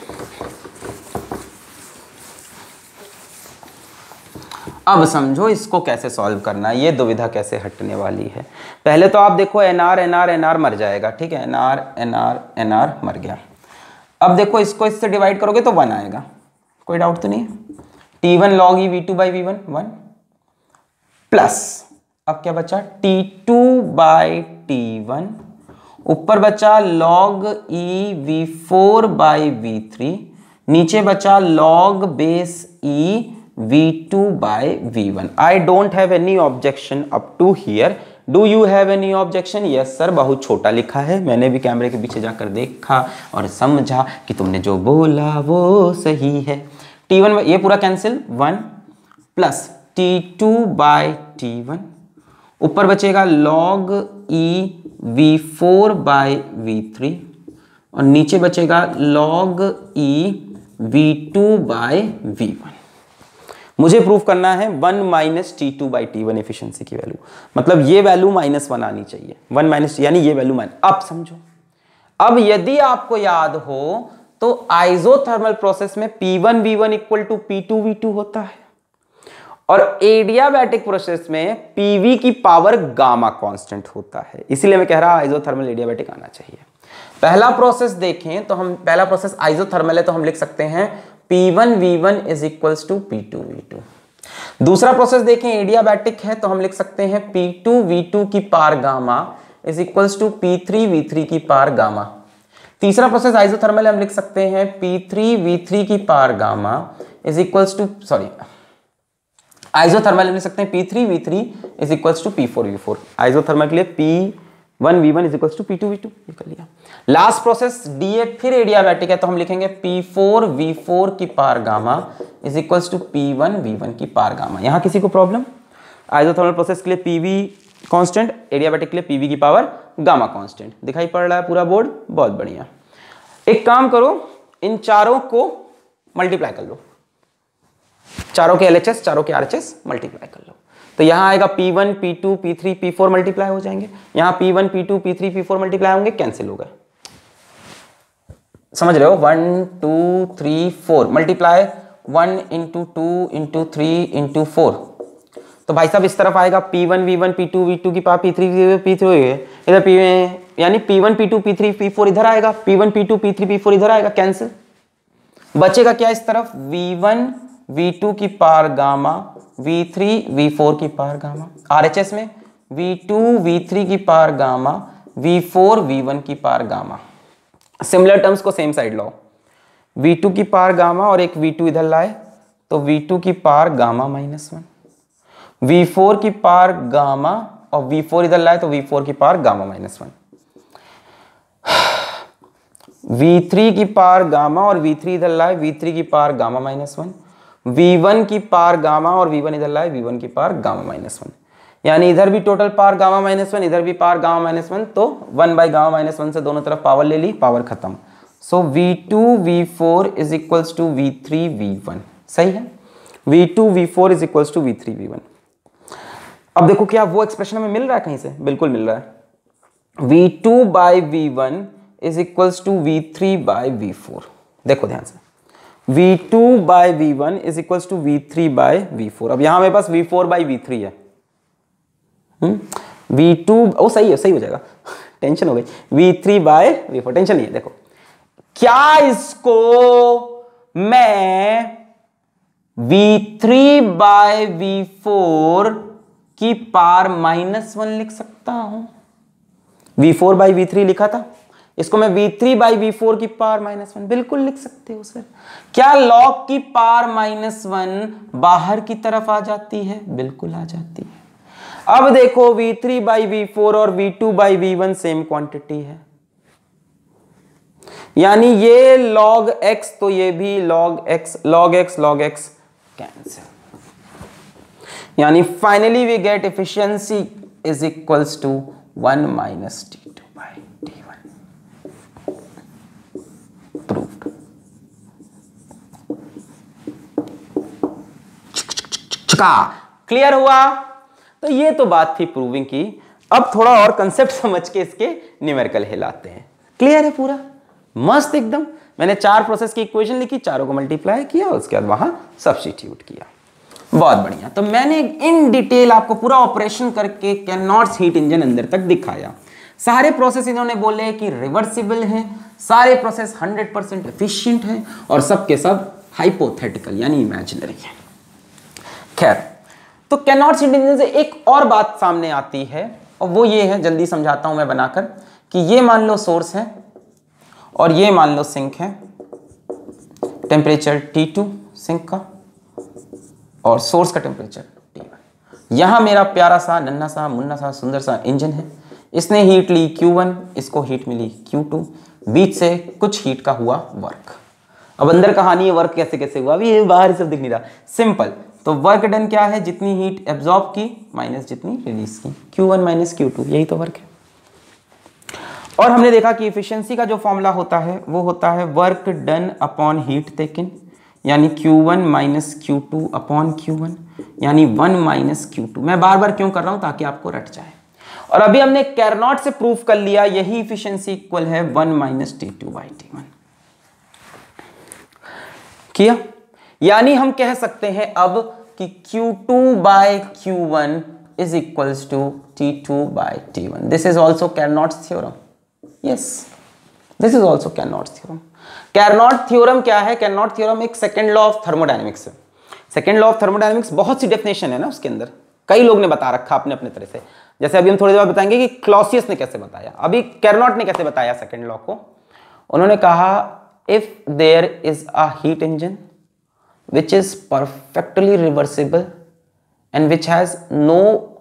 अब समझो इसको कैसे सॉल्व करना है, ये दुविधा कैसे हटने वाली है। पहले तो आप देखो NR मर जाएगा, ठीक है, NR मर गया। अब देखो इसको इससे डिवाइड करोगे तो 1 आएगा, कोई डाउट तो नहीं है। T1 log E V2 by V1 1 plus, अब क्या बचा, T2 बाई T1, ऊपर बचा log E V4 by V3, नीचे बचा log base E V2 by V1। I don't have any objection up to here. Do you have any objection? Yes sir, बहुत छोटा लिखा है, मैंने भी कैमरे के पीछे जाकर देखा और समझा कि तुमने जो बोला वो सही है। T1 ये पूरा cancel, 1 plus T2 by T1, ऊपर बचेगा log E V4 by V3 और नीचे बचेगा log E V2 by V1। मुझे प्रूफ करना है 1 minus T2 by T1 efficiency की वैल्यू, मतलब ये वैल्यू -1 आनी चाहिए, 1 माइनस यानी ये वैल्यू माइनस। अब समझो, अब यदि आपको याद हो तो आइसोथर्मल प्रोसेस में P1 V1 equal to P2 V2 होता है, और एडियाबैटिक प्रोसेस में PV की पावर गामा कांस्टेंट होता है, इसीलिए मैं कह रहा हूं आइसोथर्मल एडियाबैटिक आना चाहिए। पहला प्रोसेस देखें तो हम, पहला प्रोसेस आइसोथर्मल है तो हम लिख सकते हैं P1 V1 is equals to P2 V2। दूसरा प्रोसेस देखें एडियाबैटिक है तो हम लिख सकते हैं P2 V2 की power gamma is equals to P3 V3 की पावर गामा। तीसरा प्रोसेस आइसोथर्मल है, हम लिख सकते हैं P3 V3 की power gamma is equals to, sorry isothermal हम लिख सकते हैं P3 V3 is equals to P4 V4। Isothermal के लिए P1 V1 is equals to P2 V2, ये कर लिया। लास्ट प्रोसेस DA फिर एडियाबैटिक है तो हम लिखेंगे P4 V4 की power gamma is equals to P1 V1 की पावर गामा। यहां किसी को प्रॉब्लम? आइसोथर्मल प्रोसेस के लिए PV कांस्टेंट, एडियाबैटिक के लिए PV की पावर गामा कांस्टेंट। दिखाई पड़ रहा है पूरा बोर्ड, बहुत बढ़िया। एक काम करो, इन चारों को मल्टीप्लाई कर लो, चारों के LHS, चारों के RHS मल्टीप्लाई कर लो, तो यहां आएगा P1 P2 P3 P4 multiply हो जाएंगे, यहां P1 P2 P3 P4 multiply होंगे, कैंसिल हो गए। समझ रहे हो, 1 2 3 4 मल्टीप्लाई 1 इंटू 2 इंटू 3 इंटू 4, तो भाई साहब इस तरफ आएगा P1 V1 P2 V2 की पावर P3 P3 इधर P, यानी P1 P2 P3 P4 इधर आएगा, P1 P2 P3 P4 इधर आएगा, कैंसिल। बचेगा क्या इस तरफ, V1 V2 की पावर गामा V3 V4 की पावर गामा, RHS में V2 V3 की पावर गामा V4 V1 की पावर गामा। सिमिलर टर्म्स को सेम साइड लाओ, V2 की पावर गामा और एक V2 इधर लाए तो V2 की पावर गामा -1, V4 की पावर गामा और V4 इधर लाए तो V4 की पावर गामा -1, V3 की पावर गामा और V3 इधर लाए V3 की पावर गामा -1, V1 की पावर गामा और V1 इधर लाए V1 की पावर गामा -1, यानी इधर भी टोटल पावर गामा -1 इधर भी पावर गामा -1, तो 1 बाई गामा -1 से दोनों तरफ पावर ले ली, पावर खत्म। सो V2 V4 is equals to V3 V1, सही है, V2 V4 is equals to V3 V1। अब देखो क्या वो एक्सप्रेशन हमें मिल रहा है कहीं से, बिल्कुल मिल रहा है, V2 by V1 is equals to V3 by V4। देखो ध्यान से, V2 by V1 is equals to V3 by V4। अब यहां मेरे पास V4 बाई V3 है, V2 ओ सही है, सही हो जाएगा, टेंशन हो गई, V3 बाय V4, टेंशन नहीं है। देखो क्या इसको मैं V3 बाय V4 की पावर -1 लिख सकता हूं, V4 बाई V3 लिखा था, इसको मैं V3 बाई V4 की पावर -1 बिल्कुल लिख सकते हो सर। क्या लॉग की पावर -1 बाहर की तरफ आ जाती है, बिल्कुल आ जाती है। अब देखो V3 बाई V4 और V2 by V1 same quantity है, यानी ये log x तो ये भी log x कैंसिल, यानी finally we get efficiency is equals to 1 minus T2 by T1। Proved. Clear हुआ? तो ये तो बात थी प्रूविंग की, अब थोड़ा और कंसेप्ट समझ के इसके न्यूमेरिकल हिलाते हैं। क्लियर है पूरा? मस्त एकदम। मैंने 4 प्रोसेस की इक्वेशन लिखी, चारों को मल्टीप्लाई किया, उसके बाद वहां सब्स्टिट्यूट किया। बहुत बढ़िया। तो मैंने इन डिटेल आपको पूरा ऑपरेशन करके कैनॉट्स हीट इंजन अंदर तक दिखाया। सारे प्रोसेस इन्होंने बोले कि रिवर्सिबल हैं, सारे प्रोसेस 100% एफिशिएंट हैं और सब के सब हाइपोथेटिकल यानी इमेजिनरी है। खैर, तो कैनॉट्स हीट इंजन से एक और बात सामने आती है और वो ये है, जल्दी समझाता हूं मैं बनाकर, कि ये मान लो सोर्स है और ये मान लो सिंक है, टेम्परेचर T2 सिंक का और सोर्स का टेम्परेचर T1। यहां मेरा प्यारा सा नन्हा सा मुन्ना सा सुंदर सा इंजन है, इसने हीट ली Q1, इसको हीट मिली Q2, बीच से कुछ हीट का हुआ वर्क। अब अंदर कहानी है वर्क कैसे कैसे हुआ, अभी ये बाहर से दिख नहीं रहा, सिंपल। तो वर्क डन क्या है, जितनी हीट एब्जॉर्ब की माइनस जितनी रिलीज की, Q1 माइनस Q2, यही तो वर्क है। और हमने देखा कि एफिशिएंसी का जो फॉर्मूला होता है वो होता है work done upon heat taken, यानी Q1 minus Q2 upon Q1, यानी 1 माइनस Q2। मैं बार बार क्यों कर रहा हूं, ताकि आपको रट जाए। और अभी हमने कैरनॉट से प्रूफ कर लिया, यही एफिशिएंसी इक्वल है 1 माइनस T2 बाई T1 किया। यानी हम कह सकते हैं अब कि Q2 by Q1 is equals to T2 by T1। This is also Carnot's theorem. Yes, this is also Carnot's theorem. Carnot theorem क्या है? कैरनॉट थ्योरम एक सेकंड लॉ ऑफ थर्मोडायनेमिक्स है। सेकंड लॉ ऑफ थर्मोडायनेमिक्स बहुत सी definition है ना उसके अंदर, कई लोग ने बता रखा अपने अपने तरह से। जैसे अभी हम थोड़ी देर बाद बताएंगे कि क्लॉसियस ने कैसे बताया, अभी कैरनॉट ने कैसे बताया सेकंड लॉ को। उन्होंने कहा if there is a heat engine which is perfectly reversible and which has no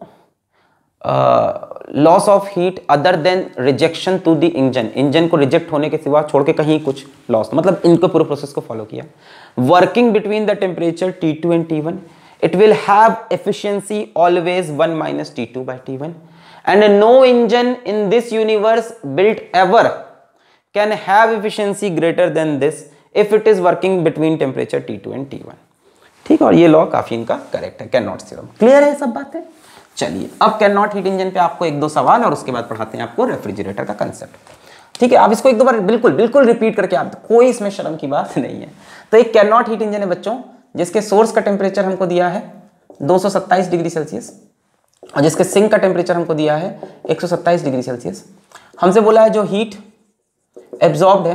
loss of heat other than rejection to the engine, engine को रिजेक्ट होने के सिवा छोड़ के कहीं कुछ लॉस, मतलब इनको पूरे प्रोसेस को फॉलो किया। Working between the temperature T2 and T1, it will have efficiency always 1 minus T2 by T1 and no engine in this universe built ever can have efficiency greater than this if it is working between temperature T2 and T1। ठीक है, और ये law काफी इनका correct है, cannot theorem. Clear है सब बातें? चलिए अब कैनॉट हीट इंजन पे आपको एक दो सवाल और उसके बाद पढ़ाते हैं आपको रेफ्रिजरेटर का कंसेप्ट। ठीक है, आप इसको एक दो बार बिल्कुल बिल्कुल रिपीट करके आप, कोई इसमें शर्म की बात नहीं है। तो एक कैनॉट हीट इंजन है बच्चों, जिसके सोर्स का टेम्परेचर हमको दिया है 227 डिग्री सेल्सियस और जिसके सिंक का टेम्परेचर हमको दिया है 127 डिग्री सेल्सियस। हमसे बोला है जो हीट एब्जॉर्ब्ड है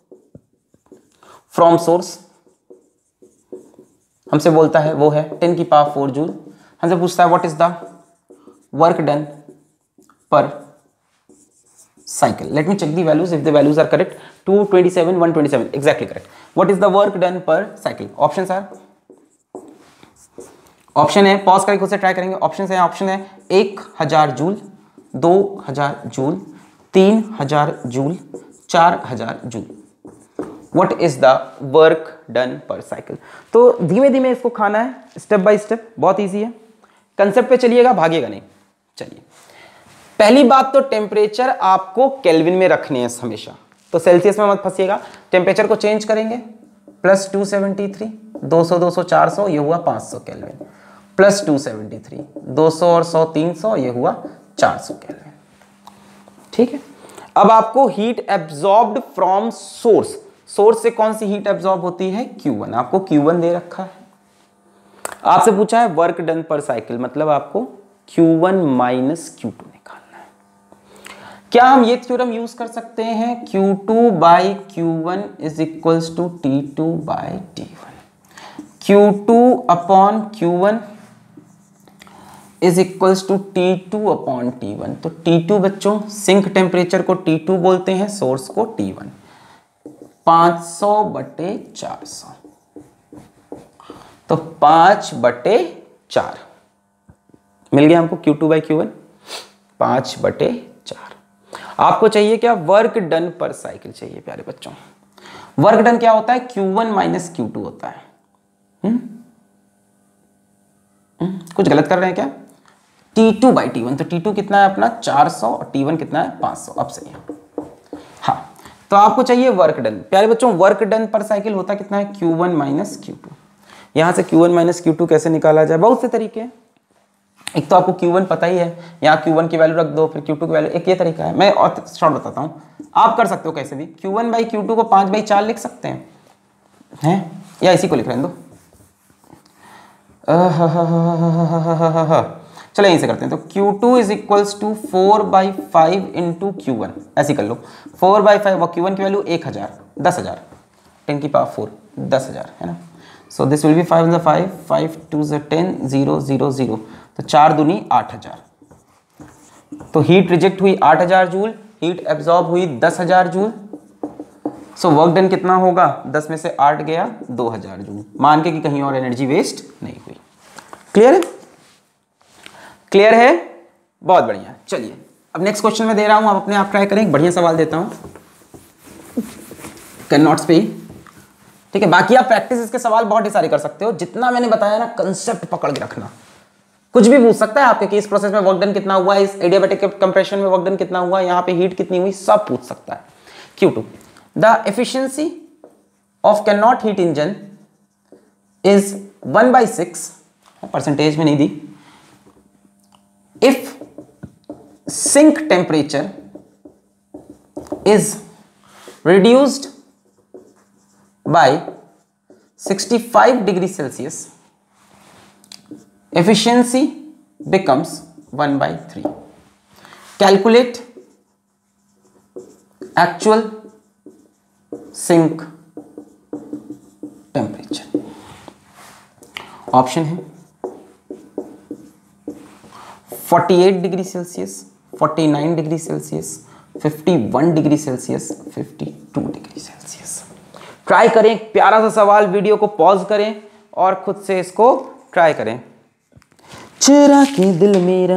फ्रॉम सोर्स, हमसे बोलता है वो है 10 की पावर 4 जूल। हमसे पूछता है what is the work done per cycle. Let me check the values. If the values are correct, 227, 127, exactly correct. What is the work done per cycle? Options are, option है, pause करके खुद से try करेंगे। Option है, option है 1000 joule, 2000 joule, 3000 joule, 4000 joule. What is the work done per cycle? तो धीमे धीमे इसको खाना है, स्टेप बाय स्टेप, बहुत इजी है। कंसेप्ट पे चलिएगा, भागिएगा नहीं। चलिए, पहली बात तो टेम्परेचर आपको केल्विन में रखने हैं हमेशा, तो सेल्सियस में मत फंसिएगा। टेम्परेचर को चेंज करेंगे, प्लस 273, 200 200 400, ये हुआ 500 केल्विन, प्लस 273, 200 और 100 300, ये हुआ 400 केल्विन। ठीक है, अब आपको heat absorbed from source, source से कौन सी हीट एब्जॉर्ब होती है? Q1। आपको Q1 दे रखा है। आपसे पूछा है वर्क डन पर साइकिल, मतलब आपको Q1 माइनस Q2 निकालना है। क्या हम ये थ्योरम यूज कर सकते हैं? Q2 by Q1 is equals to T2 by T1। Q2 upon Q1 is equals to T2 upon T1। तो T2 बच्चों, सिंक टेम्परेचर को T2 बोलते हैं, सोर्स को T1। 500/400, तो 5/4 मिल गया हमको Q2 बाई Q1, 5/4। आपको चाहिए क्या? वर्क डन पर साइकिल चाहिए प्यारे बच्चों। वर्क डन क्या होता है? Q1 माइनस Q2 होता है। कुछ गलत कर रहे हैं क्या? T2 बाई T1, तो T2 कितना है अपना 400 और T1 कितना है 500। अब सही है। हाँ, तो आपको चाहिए वर्क डन। प्यारे बच्चों, वर्क डन पर साइकिल होता कितना है? Q1 minus Q2। यहां से Q1 माइनस Q2 कैसे निकाला जाए? बहुत से तरीके हैं। एक तो आपको Q1 पता ही है, यहाँ Q1 की वैल्यू रख दो, फिर Q2 की वैल्यू, एक ये तरीका है। मैं और शॉर्ट बताता हूँ, आप कर सकते हो कैसे भी। Q1 बाई Q2 को 5/4 लिख सकते हैं, या इसी को लिख रहे दो। चलो यहीं से करते हैं। तो Q2 is equals to 4/5 into Q1, ऐसे कर लो। 4/5 और Q1 की वैल्यू 1000, 10,000, 10 की पावर 4, 10,000 है ना। सो दिस विल बी 5 × 5, 5 2 10, 0 0 0, तो 4 दूनी 8000। तो हीट रिजेक्ट हुई 8000 जूल, हीट एब्जॉर्ब हुई 10,000 जूल। सो वर्क डन कितना होगा? 10 में से 8 गया, 2000 जूल। मान के कि कहीं और एनर्जी वेस्ट नहीं हुई। क्लियर है? क्लियर है? बहुत बढ़िया। चलिए अब नेक्स्ट क्वेश्चन में दे रहा हूं, आप अपने आप ट्राई करें। एक बढ़िया सवाल देता हूं कैनॉट्स पे ही, ठीक है। बाकी आप प्रैक्टिस इसके सवाल बहुत ही सारे कर सकते हो। जितना मैंने बताया ना, कंसेप्ट पकड़ के रखना। कुछ भी पूछ सकता है आपके कि इस प्रोसेस में वर्क डन कितना हुआ, इस एडियाबैटिक कंप्रेशन में वर्क डन कितना हुआ, यहाँ पे हीट कितनी हुई, सब पूछ सकता है। Q2, the efficiency of Carnot heat engine is 1/6, percentage में नहीं दी, if sink temperature is reduced by 65 degrees Celsius, efficiency becomes 1/3. Calculate actual sink temperature. Option है 48 degree Celsius, 49 degree Celsius, 51 degree Celsius, 52 degree Celsius. Try करें, एक प्यारा सा सवाल, video को पॉज करें और खुद से इसको ट्राई करें। चुरा के दिल मेरा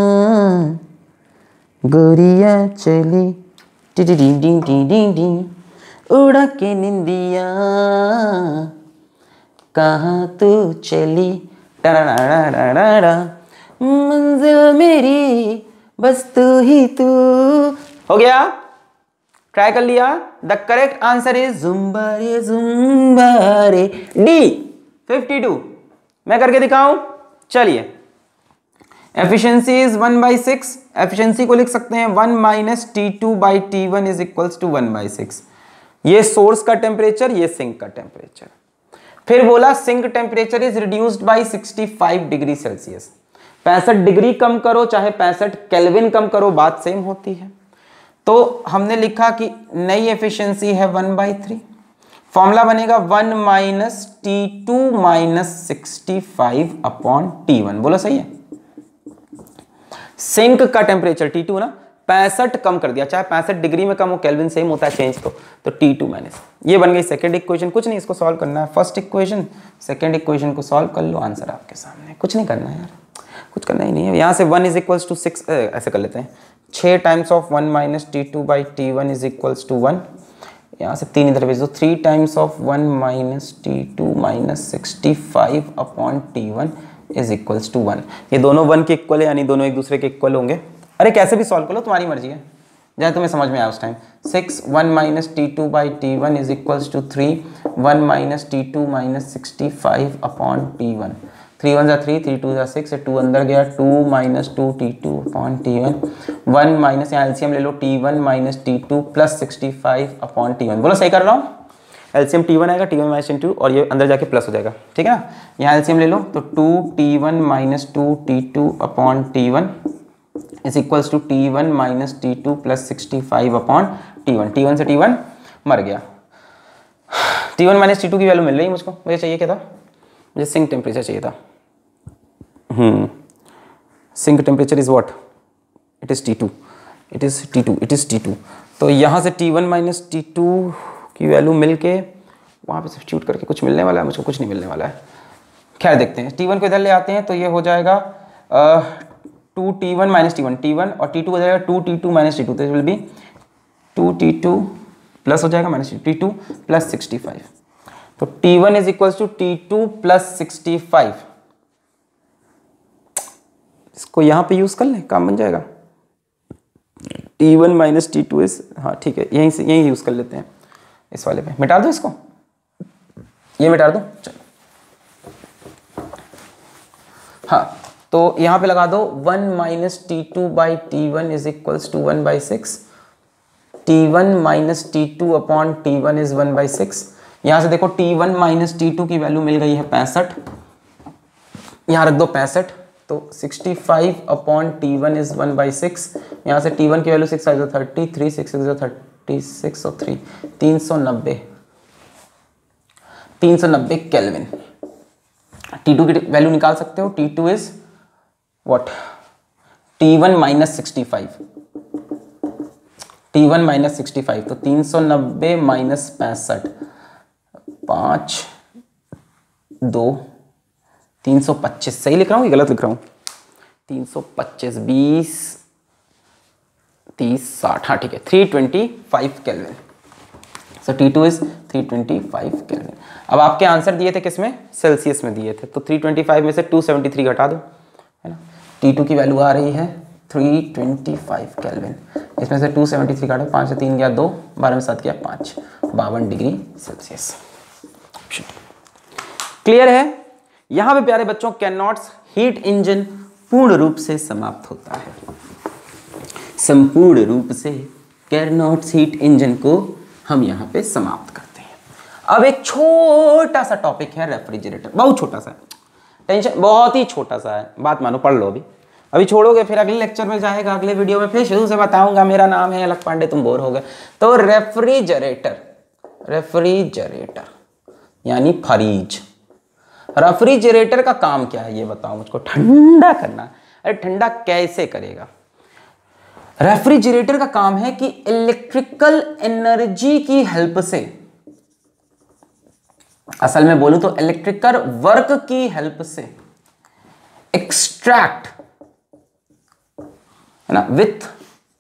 गोरिया चली, टी टी टी टी टी टी, उड़ा के निंदिया कहाँ तू चली, टरा मंजिल मेरी बस तू ही तू। हो गया? ट्राई कर लिया? द करेक्ट आंसर इज जुम्बारे जुम्बारे, डी 52। मैं करके दिखाऊं? चलिए, एफिशिएंसी इज 1/6। एफिशिएंसी को लिख सकते हैं 1 - T2/T1 इज इक्वल्स टू 1/6। ये सोर्स का टेम्परेचर, ये सिंक का टेम्परेचर। फिर बोला sink temperature is reduced by 65 degree Celsius. 65 degree कम करो चाहे 65 केल्विन कम करो, बात सेम होती है। तो हमने लिखा कि नई एफिशिएंसी है 1/3। फॉर्मूला बनेगा 1 - T2 - 65 अपॉन T1। बोलो सही है। सिंक का टेम्परेचर T2 ना, 65 कम कर दिया, चाहे 65 डिग्री में कम हो, केल्विन सेम होता है चेंज, तो T2 माइनस। ये बन गई सेकंड इक्वेशन। कुछ नहीं, इसको सॉल्व करना है। फर्स्ट इक्वेशन सेकंड इक्वेशन को सॉल्व कर लो, आंसर आपके सामने। कुछ नहीं करना है यार, कुछ करना ही नहीं है। यहाँ से 1 इज इक्वल्स टू 6 ऐसे कर लेते हैं। 6 times of 1 - T2/T1 is equals to 1। यहाँ से 3 इधर भेज दो। 3 times of 1 - T2 - 65 upon T1 is equals to 1। ये दोनों 1 के इक्वल है, यानी दोनों एक दूसरे के इक्वल होंगे। अरे कैसे भी सॉल्व कर लो, तुम्हारी मर्जी है, जहाँ तुम्हें समझ में आया उस time. 6 1 - T2/T1 is equals to 3 1 - T2 - 65 upon T1। 3 1 = 3, 3 2 = 6, 2 अंदर गया, 2 - 2 T2 अपॉन T1। 1 माइनस, यहाँ एलसीएम ले लो, T1 - T2 plus 65 upon T1। बोलो सही कर रहा हूँ? एलसीएम T1 आएगा, T1 - T2, और ये अंदर जाके प्लस हो जाएगा, ठीक है ना। यहाँ एलसीएम ले लो, तो 2T1 - 2T2 upon T1 is equals to T1 - T2 plus 65 upon T1। T1 से T1 मर गया। T1 - T2 की वैल्यू मिल रही है मुझको। मुझे चाहिए क्या था? मुझे सिंक टेम्परेचर चाहिए था। Sink temperature is what? It is T2। It is T2। तो यहाँ से T1 - T2 की वैल्यू मिलके वहाँ पे सब्स्टिट्यूट करके कुछ मिलने वाला है मुझको? कुछ नहीं मिलने वाला है। खैर देखते हैं। T1 को इधर ले आते हैं, तो ये हो जाएगा 2T1 - T1, T1 और T2 हो जाएगा 2T2 - T2, तो it will B 2T2 plus हो जाएगा T2 प्लस 65। तो T1 is equals to T2 plus 65। इसको यहाँ पे यूज कर लें, काम बन जाएगा। T1 - T2 इज, हाँ ठीक है, यहीं यूज कर लेते हैं। इस वाले पे मिटा दो, इसको ये मिटा दो, चलो। हाँ, तो यहाँ पे लगा दो 1 - T2/T1 is equals to 1/6। T1 - T2 upon T1 is 1/6। यहाँ से देखो T1 - T2 की वैल्यू मिल गई है 65। यहाँ रख दो 65, तो 65 अपॉन T1 इज 1/6। यहाँ से T1 की वैल्यू 6 × 30, 3 6 × 36 और 3 390 केल्विन। T2 की वैल्यू निकाल सकते हो। T2 is what? T1 - 65। T1 - 65, तो 390 - 65, 5 2 325। सही लिख रहा हूँ, गलत लिख रहा हूँ? 325 20 30 60, हाँ ठीक है, 325 kelvin. So T2 is 325 kelvin. अब आपके आंसर दिए थे किसमें? सेल्सियस में दिए थे, तो 325 में से 273 घटा दो, है ना। T2 की वैल्यू आ रही है 325 केल्विन। इसमें से 273 काटो, 5 से 3 गया 2, 12 में 7 गया 5, 52 डिग्री सेल्सियस। क्लियर है? यहां पे प्यारे बच्चों कैनॉट्स हीट इंजन पूर्ण रूप से समाप्त होता है। संपूर्ण रूप से कैनॉट्स हीट इंजन को हम यहां पे समाप्त करते हैं। अब एक छोटा सा टॉपिक है रेफ्रिजरेटर, बहुत छोटा सा है, टेंशन बहुत ही छोटा सा है, बात मानो, पढ़ लो अभी छोड़ोगे फिर अगले लेक्चर में जाएगा, अगले वीडियो में फिर शुरू से बताऊंगा। मेरा नाम है अलख पांडे, तुम बोर हो गए। तो रेफ्रिजरेटर यानी फ्रीज। रेफ्रिजरेटर का काम क्या है ये बताओ मुझको? ठंडा करना। अरे ठंडा कैसे करेगा? रेफ्रिजरेटर का काम है कि इलेक्ट्रिकल एनर्जी की हेल्प से, असल में बोलूं तो इलेक्ट्रिकल वर्क की हेल्प से एक्सट्रैक्ट, है ना, with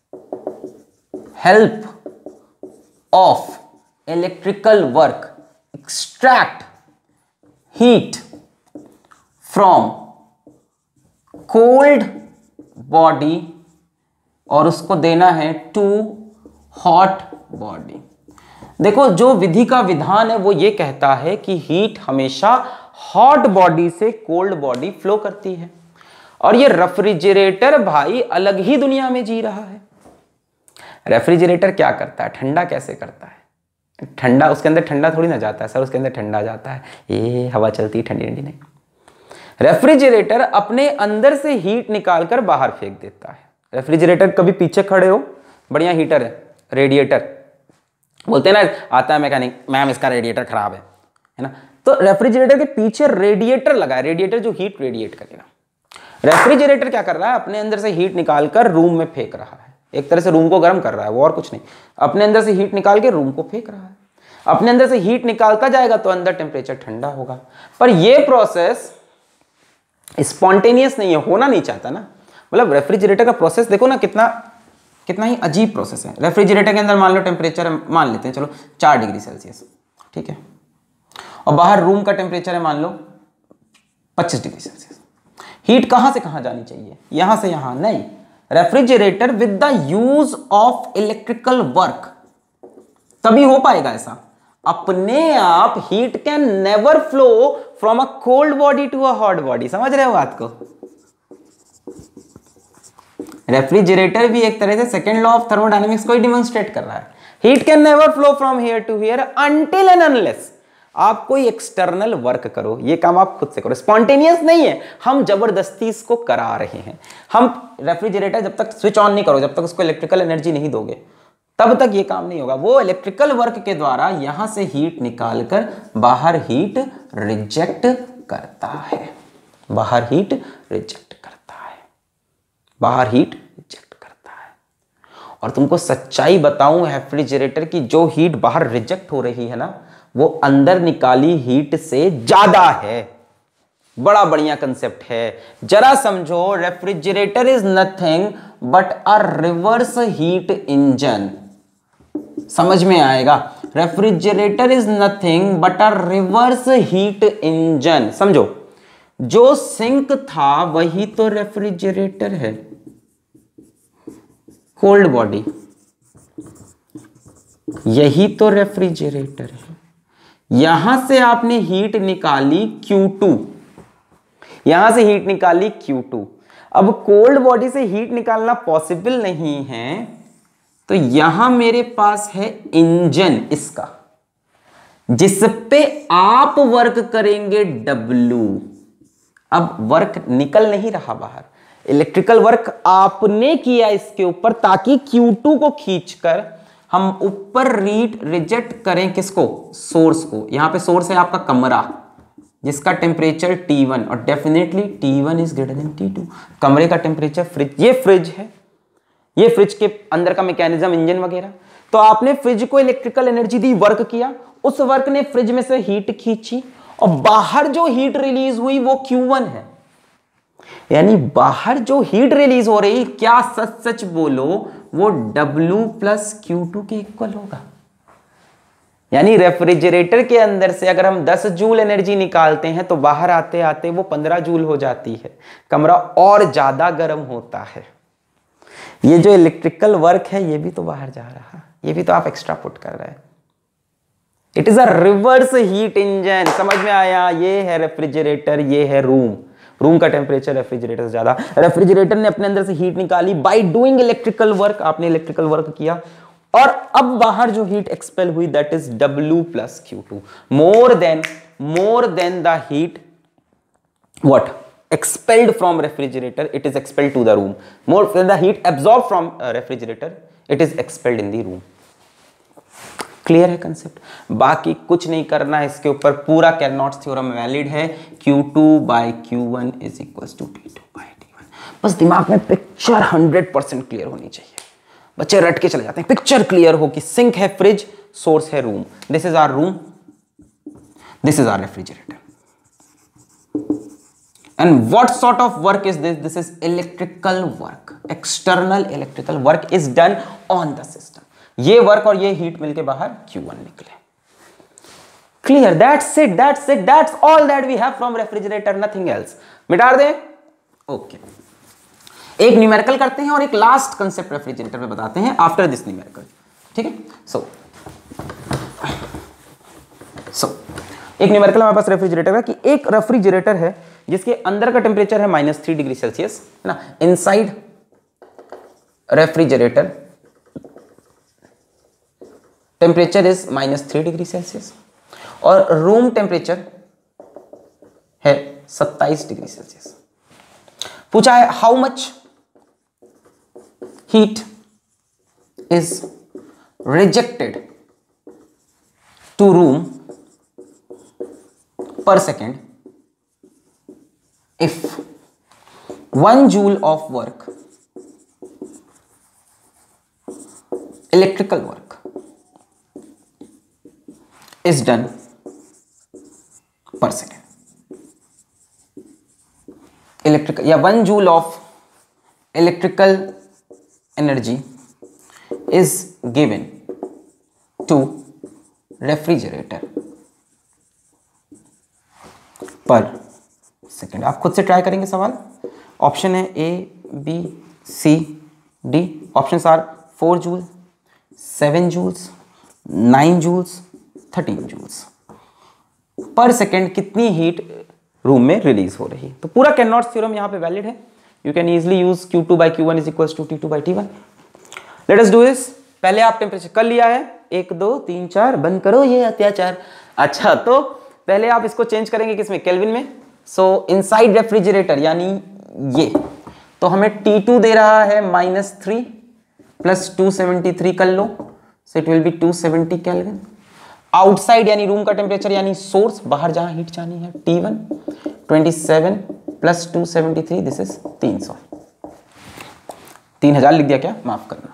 help of electrical work extract heat from cold body और उसको देना है टू हॉट बॉडी। देखो जो विधि का विधान है वो ये कहता है कि हीट हमेशा हॉट बॉडी से कोल्ड बॉडी फ्लो करती है। और ये रेफ्रिजरेटर भाई अलग ही दुनिया में जी रहा है। रेफ्रिजरेटर क्या करता है, ठंडा कैसे करता है? ठंडा उसके अंदर ठंडा थोड़ी ना जाता है सर, उसके अंदर ठंडा जाता है, ये हवा चलती है ठंडी ठंडी नहीं। रेफ्रिजरेटर अपने अंदर से हीट निकालकर बाहर फेंक देता है। रेफ्रिजरेटर कभी पीछे खड़े हो, बढ़िया हीटर है, रेडिएटर बोलते हैं ना, आता है मैकेनिक, मैम इसका रेडिएटर खराब है ना, तो रेफ्रिजरेटर के पीछे रेडिएटर लगा है, रेडिएटर जो हीट रेडिएट करेगा। रेफ्रिजरेटर क्या कर रहा है, अपने अंदर से हीट निकालकर रूम में फेंक रहा है, एक तरह से रूम को गर्म कर रहा है वो, और कुछ नहीं, अपने अंदर से हीट निकाल के रूम को फेंक रहा है। अपने अंदर से हीट निकालता जाएगा तो अंदर टेम्परेचर ठंडा होगा। पर ये प्रोसेस स्पॉन्टेनियस नहीं है, होना नहीं चाहता ना। मतलब रेफ्रिजरेटर का प्रोसेस देखो ना, कितना ही अजीब प्रोसेस है। रेफ्रिजरेटर के अंदर मान लो टेम्परेचर मान लेते हैं चलो 4 डिग्री सेल्सियस, ठीक है, और बाहर रूम का टेम्परेचर है मान लो 25 डिग्री सेल्सियस। हीट कहां से कहां जानी चाहिए, यहां से यहां नहीं। Refrigerator with the use of electrical work तभी हो पाएगा ऐसा। अपने आप heat can never flow from a cold body to a hot body. समझ रहे हो बात को? रेफ्रिजरेटर भी एक तरह से सेकेंड लॉ ऑफ थर्मोडायनेमिक्स को ही डिमोन्स्ट्रेट कर रहा है। Heat can never flow from here to here until and unless आप कोई एक्सटर्नल वर्क करो। ये काम आप खुद से करो, स्पॉन्टेनियस नहीं है, हम जबरदस्ती इसको करा रहे हैं। हम रेफ्रिजरेटर जब तक स्विच ऑन नहीं करो, जब तक उसको इलेक्ट्रिकल एनर्जी नहीं दोगे, तब तक ये काम नहीं होगा। वो इलेक्ट्रिकल वर्क के द्वारा यहां से हीट निकालकर बाहर हीट रिजेक्ट करता है, बाहर हीट रिजेक्ट करता है, बाहर हीट रिजेक्ट करता है। और तुमको सच्चाई बताऊं, रेफ्रिजरेटर की जो हीट बाहर रिजेक्ट हो रही है ना, वो अंदर निकाली हीट से ज्यादा है। बड़ा बढ़िया कंसेप्ट है, जरा समझो। Refrigerator is nothing but a reverse heat engine. समझ में आएगा? Refrigerator is nothing but a reverse heat engine. समझो, जो सिंक था वही तो रेफ्रिजरेटर है, कोल्ड बॉडी, यही तो रेफ्रिजरेटर है। यहां से आपने हीट निकाली Q2, यहां से हीट निकाली Q2। अब कोल्ड बॉडी से हीट निकालना पॉसिबल नहीं है, तो यहां मेरे पास है इंजन इसका, जिस पे आप वर्क करेंगे W। अब वर्क निकल नहीं रहा बाहर, इलेक्ट्रिकल वर्क आपने किया इसके ऊपर, ताकि Q2 को खींचकर हम ऊपर रिजेक्ट करें किसको, सोर्स को। यहां पे सोर्स है आपका कमरा, जिसका टेम्परेचर T1, और definitely T1 is greater than T2। कमरे का टेम्परेचर, फ्रिज, ये फ्रिज है, ये फ्रिज के अंदर का मैकेनिज्म, इंजन वगैरह। तो आपने फ्रिज को इलेक्ट्रिकल एनर्जी दी, वर्क किया, उस वर्क ने फ्रिज में से हीट खींची, और बाहर जो हीट रिलीज हुई वो Q1 है। यानी बाहर जो हीट रिलीज हो रही, क्या सच सच बोलो, वो W प्लस Q2 के इक्वल होगा। यानी रेफ्रिजरेटर के अंदर से अगर हम 10 जूल एनर्जी निकालते हैं तो बाहर आते आते वो 15 जूल हो जाती है, कमरा और ज्यादा गर्म होता है। ये जो इलेक्ट्रिकल वर्क है ये भी तो बाहर जा रहा, ये भी तो आप एक्स्ट्रा पुट कर रहे हैं। It is a reverse heat engine. समझ में आया? ये है रेफ्रिजरेटर, ये है रूम। रूम का टेम्परेचर रेफ्रिजरेटर से ज्यादा। रेफ्रिजरेटर ने अपने अंदर से हीट निकाली बाय डूइंग इलेक्ट्रिकल वर्क, आपने इलेक्ट्रिकल वर्क किया, और अब बाहर जो हीट एक्सपेल हुई that is W plus Q2, more than the heat what expelled from refrigerator, it is expelled to the room. More than the heat absorbed from refrigerator, it is expelled in the room. Clear है concept? बाकी कुछ नहीं करना है इसके ऊपर, पूरा Carnot's theorem valid है। Q2 by Q1 is equals to T2 by T1। बस दिमाग में पिक्चर 100% क्लियर होनी चाहिए। बच्चे रट के चले जाते हैं, पिक्चर क्लियर हो कि सिंक है फ्रिज, सोर्स है room, this is our room, this is our refrigerator. And what sort of work is this? This is electrical work. External electrical work is done on the system. ये work और ये heat मिलके बाहर Q1 निकले। Clear? That's it. That's it. That's all that we have from refrigerator. Nothing else. मिटा दें? Okay. एक numerical करते हैं और एक लास्ट कंसेप्ट रेफ्रिजरेटर में बताते हैं आफ्टर दिस न्यूमेरिकल। ठीक है? So एक न्यूमेरिकल हमारे पास रेफ्रिजरेटर का कि एक रेफ्रिजरेटर है जिसके अंदर का टेम्परेचर है -3 डिग्री सेल्सियस, है ना। Inside refrigerator temperature is -3 degree Celsius और रूम टेम्परेचर है 27 डिग्री सेल्सियस। पूछा है how much heat is rejected to room per second if 1 joule of work, electrical work, is done per second. Electrical या 1 joule of electrical energy is given to refrigerator per second. आप खुद से try करेंगे सवाल। Option है A, B, C, D. Options are 4 joule, 7 joules, 9 joules, 13 joules per second कितनी heat room में release हो रही है। तो पूरा कैनॉट्स थ्योरम यहाँ पे वैलिड है। You can easily use Q2 by Q1 is equal to T2 by T1। Let us do this. पहले आप टेम्परेचर कर लिया है 1 2 3 4, बंद करो ये अत्याचार। अच्छा, तो पहले आप इसको चेंज करेंगे किसमें, केल्विन में। सो इनसाइड रेफ्रिजरेटर यानी ये, तो हमें T2 दे रहा है -3 प्लस 273 कर लो, so it will be 270 kelvin. Outside यानी रूम का टेम्परेचर यानी सोर्स, बाहर जहां हीट जानी है, T1 27 प्लस 273, दिस इज 300। 3000 लिख दिया क्या, माफ करना।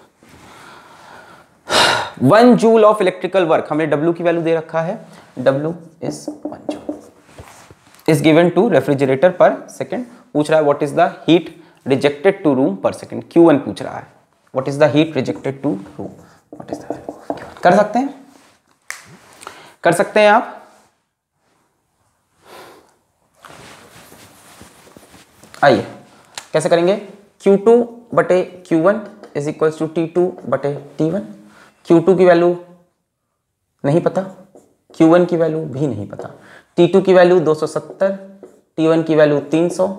1 जूल ऑफ इलेक्ट्रिकल वर्क, हमें W की वैल्यू दे रखा है, W is 1 joule is given to refrigerator per second. पूछ रहा है what is the heat rejected to room per second. Q1 पूछ रहा है what is the heat rejected to room, what is the value of Q1। कर सकते हैं, कर सकते हैं आप। आइए कैसे करेंगे। Q2 बटे Q1 is equal to T2 बटे T1। Q2 की वैल्यू नहीं पता, Q1 की वैल्यू भी नहीं पता। T2 की वैल्यू 270, T1 की वैल्यू 300।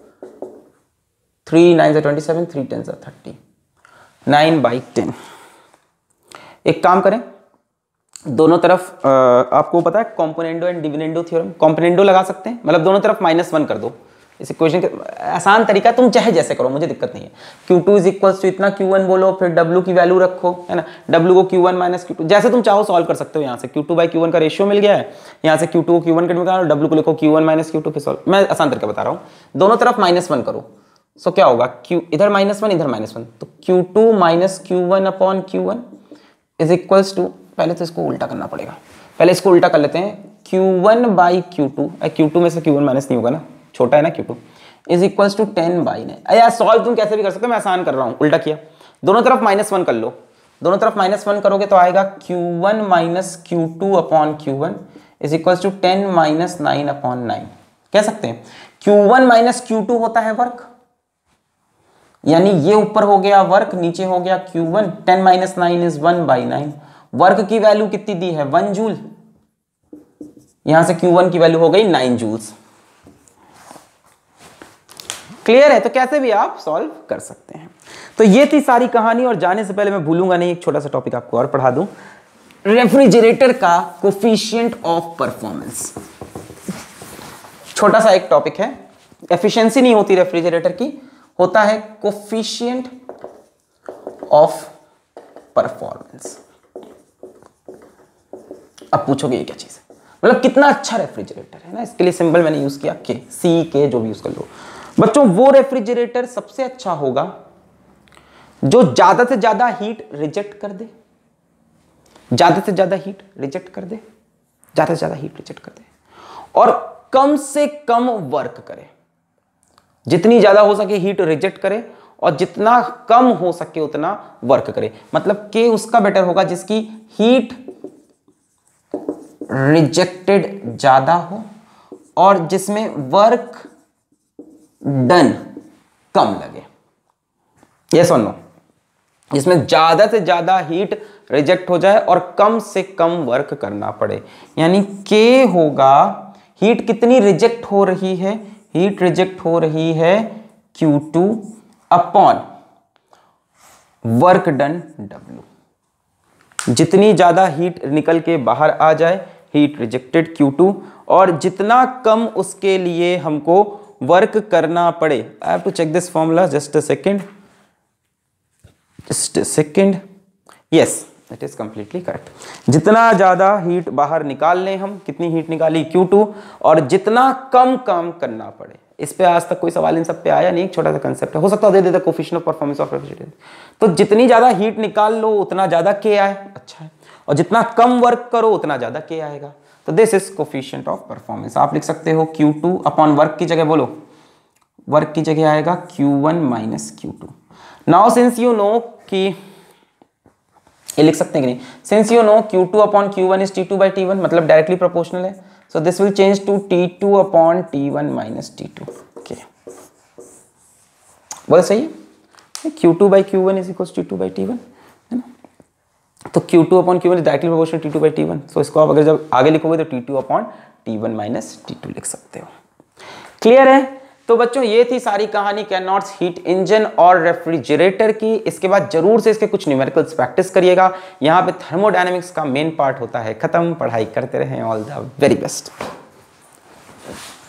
3 9 27, 3 10 30, 9/10। एक काम करें, दोनों तरफ आपको पता है componendo and dividendo theorem, componendo लगा सकते हैं, मतलब दोनों तरफ -1 कर दो। इस इक्वेशन का आसान तरीका, तुम चाहे जैसे करो, मुझे दिक्कत नहीं है। Q2 इज इक्वल टू इतना, Q1 बोलो, फिर W की वैल्यू रखो, है ना। W को Q1 माइनस Q2, जैसे तुम चाहो सॉल्व कर सकते हो। यहाँ से Q2 by Q1 का रेशियो मिल गया है, यहाँ से Q2 को Q1 का निकालो, W को लिखो Q1 माइनस Q2 पे सॉल्व। मैं आसान तरीका बता रहा हूँ, दोनों तरफ -1 करो। सो क्या होगा, इधर -1 इधर -1, तो Q2 minus Q1 upon Q1 is equals to, पहले तो इसको उल्टा करना पड़ेगा, पहले इसको उल्टा कर लेते हैं। Q1 बाई Q2, Q2 में से Q1 माइनस नहीं होगा ना, छोटा है ना Q2, इज इक्वल्स टू 10/9। यार सॉल्व तुम कैसे भी कर सकते हो, मैं आसान कर रहा हूँ, उल्टा किया। दोनों तरफ -1 कर लो, दोनों तरफ -1 करोगे तो आएगा Q1 minus Q2 upon Q1 is equals to 10 minus 9 upon 9। कह सकते हैं Q1 माइनस Q2 होता है वर्क, यानी ये ऊपर हो गया वर्क, नीचे हो गया Q1। 10 minus 9 is 1/9। वर्क की वैल्यू कितनी दी है, 1 जूल, यहां से Q1 की वैल्यू हो गई 9 जूल्स। क्लियर है, तो कैसे भी आप सॉल्व कर सकते हैं। तो ये थी सारी कहानी, और जाने से पहले मैं भूलूंगा नहीं, एक छोटा सा टॉपिक आपको और पढ़ा दूं, रेफ्रिजरेटर का कोफिशिएंट ऑफ परफॉर्मेंस। छोटा सा एक टॉपिक है, एफिशिएंसी नहीं होती रेफ्रिजरेटर की, होता है कोफिशिएंट ऑफ परफॉर्मेंस। अब पूछोगे ये क्या चीज है, मतलब कितना अच्छा रेफ्रिजरेटर है ना, इसके लिए सिंबल मैंने यूज किया के, सी के जो भी यूज कर लो। बच्चों वो रेफ्रिजरेटर सबसे अच्छा होगा जो ज्यादा से ज्यादा हीट रिजेक्ट कर दे, ज्यादा से ज्यादा हीट रिजेक्ट कर दे, ज्यादा से ज्यादा हीट रिजेक्ट कर दे, और कम से कम वर्क करे। जितनी ज्यादा हो सके हीट रिजेक्ट करे, और जितना कम हो सके उतना वर्क करे। मतलब के उसका बेटर होगा जिसकी हीट रिजेक्टेड ज्यादा हो और जिसमें वर्क डन कम लगे। यस और नो, जिसमें ज्यादा से ज्यादा हीट रिजेक्ट हो जाए और कम से कम वर्क करना पड़े। यानी K होगा, हीट कितनी रिजेक्ट हो रही है, हीट रिजेक्ट हो रही है Q2 upon work done W। जितनी ज्यादा हीट निकल के बाहर आ जाए, हीट रिजेक्टेड Q2, और जितना कम उसके लिए हमको वर्क करना पड़े। I have to check this formula, just a second, just a second, yes it is completely correct. जितना ज्यादा हीट बाहर निकाल लें हम, कितनी हीट निकाली Q2, और जितना कम काम करना पड़े। इस पे आज तक कोई सवाल इन सब पे आया नहीं, एक छोटा सा कंसेप्ट है, हो सकता है दे देता coefficient of performance of refrigerator. तो जितनी ज्यादा हीट निकाल लो उतना ज्यादा K आए, अच्छा है, और जितना कम वर्क करो उतना ज्यादा K आएगा। तो this is coefficient of performance. आप लिख सकते हो Q2 अपॉन वर्क की जगह बोलो, वर्क की जगह आएगा Q1 minus Q2। Now since you know कि ये लिख सकते हैं कि नहीं, since you know Q2 upon Q1 is T2 by T1, मतलब डायरेक्टली प्रोपोर्शनल है, so this will change to T2 upon T1 minus T2। Okay, बोला सही है, Q2 by Q1 is equal T2 by T1, है ना। तो Q2 upon Q1 is directly proportional T2 by T1, so इसको आप अगर जब आगे लिखोगे तो T2 upon T1 minus T2 लिख सकते हो। क्लियर है। तो बच्चों ये थी सारी कहानी कैनॉट्स हीट इंजन और रेफ्रिजरेटर की। इसके बाद जरूर से इसके कुछ न्यूमेरिकल्स प्रैक्टिस करिएगा। यहाँ पे थर्मोडायनेमिक्स का मेन पार्ट होता है खत्म। पढ़ाई करते रहें। All the very best.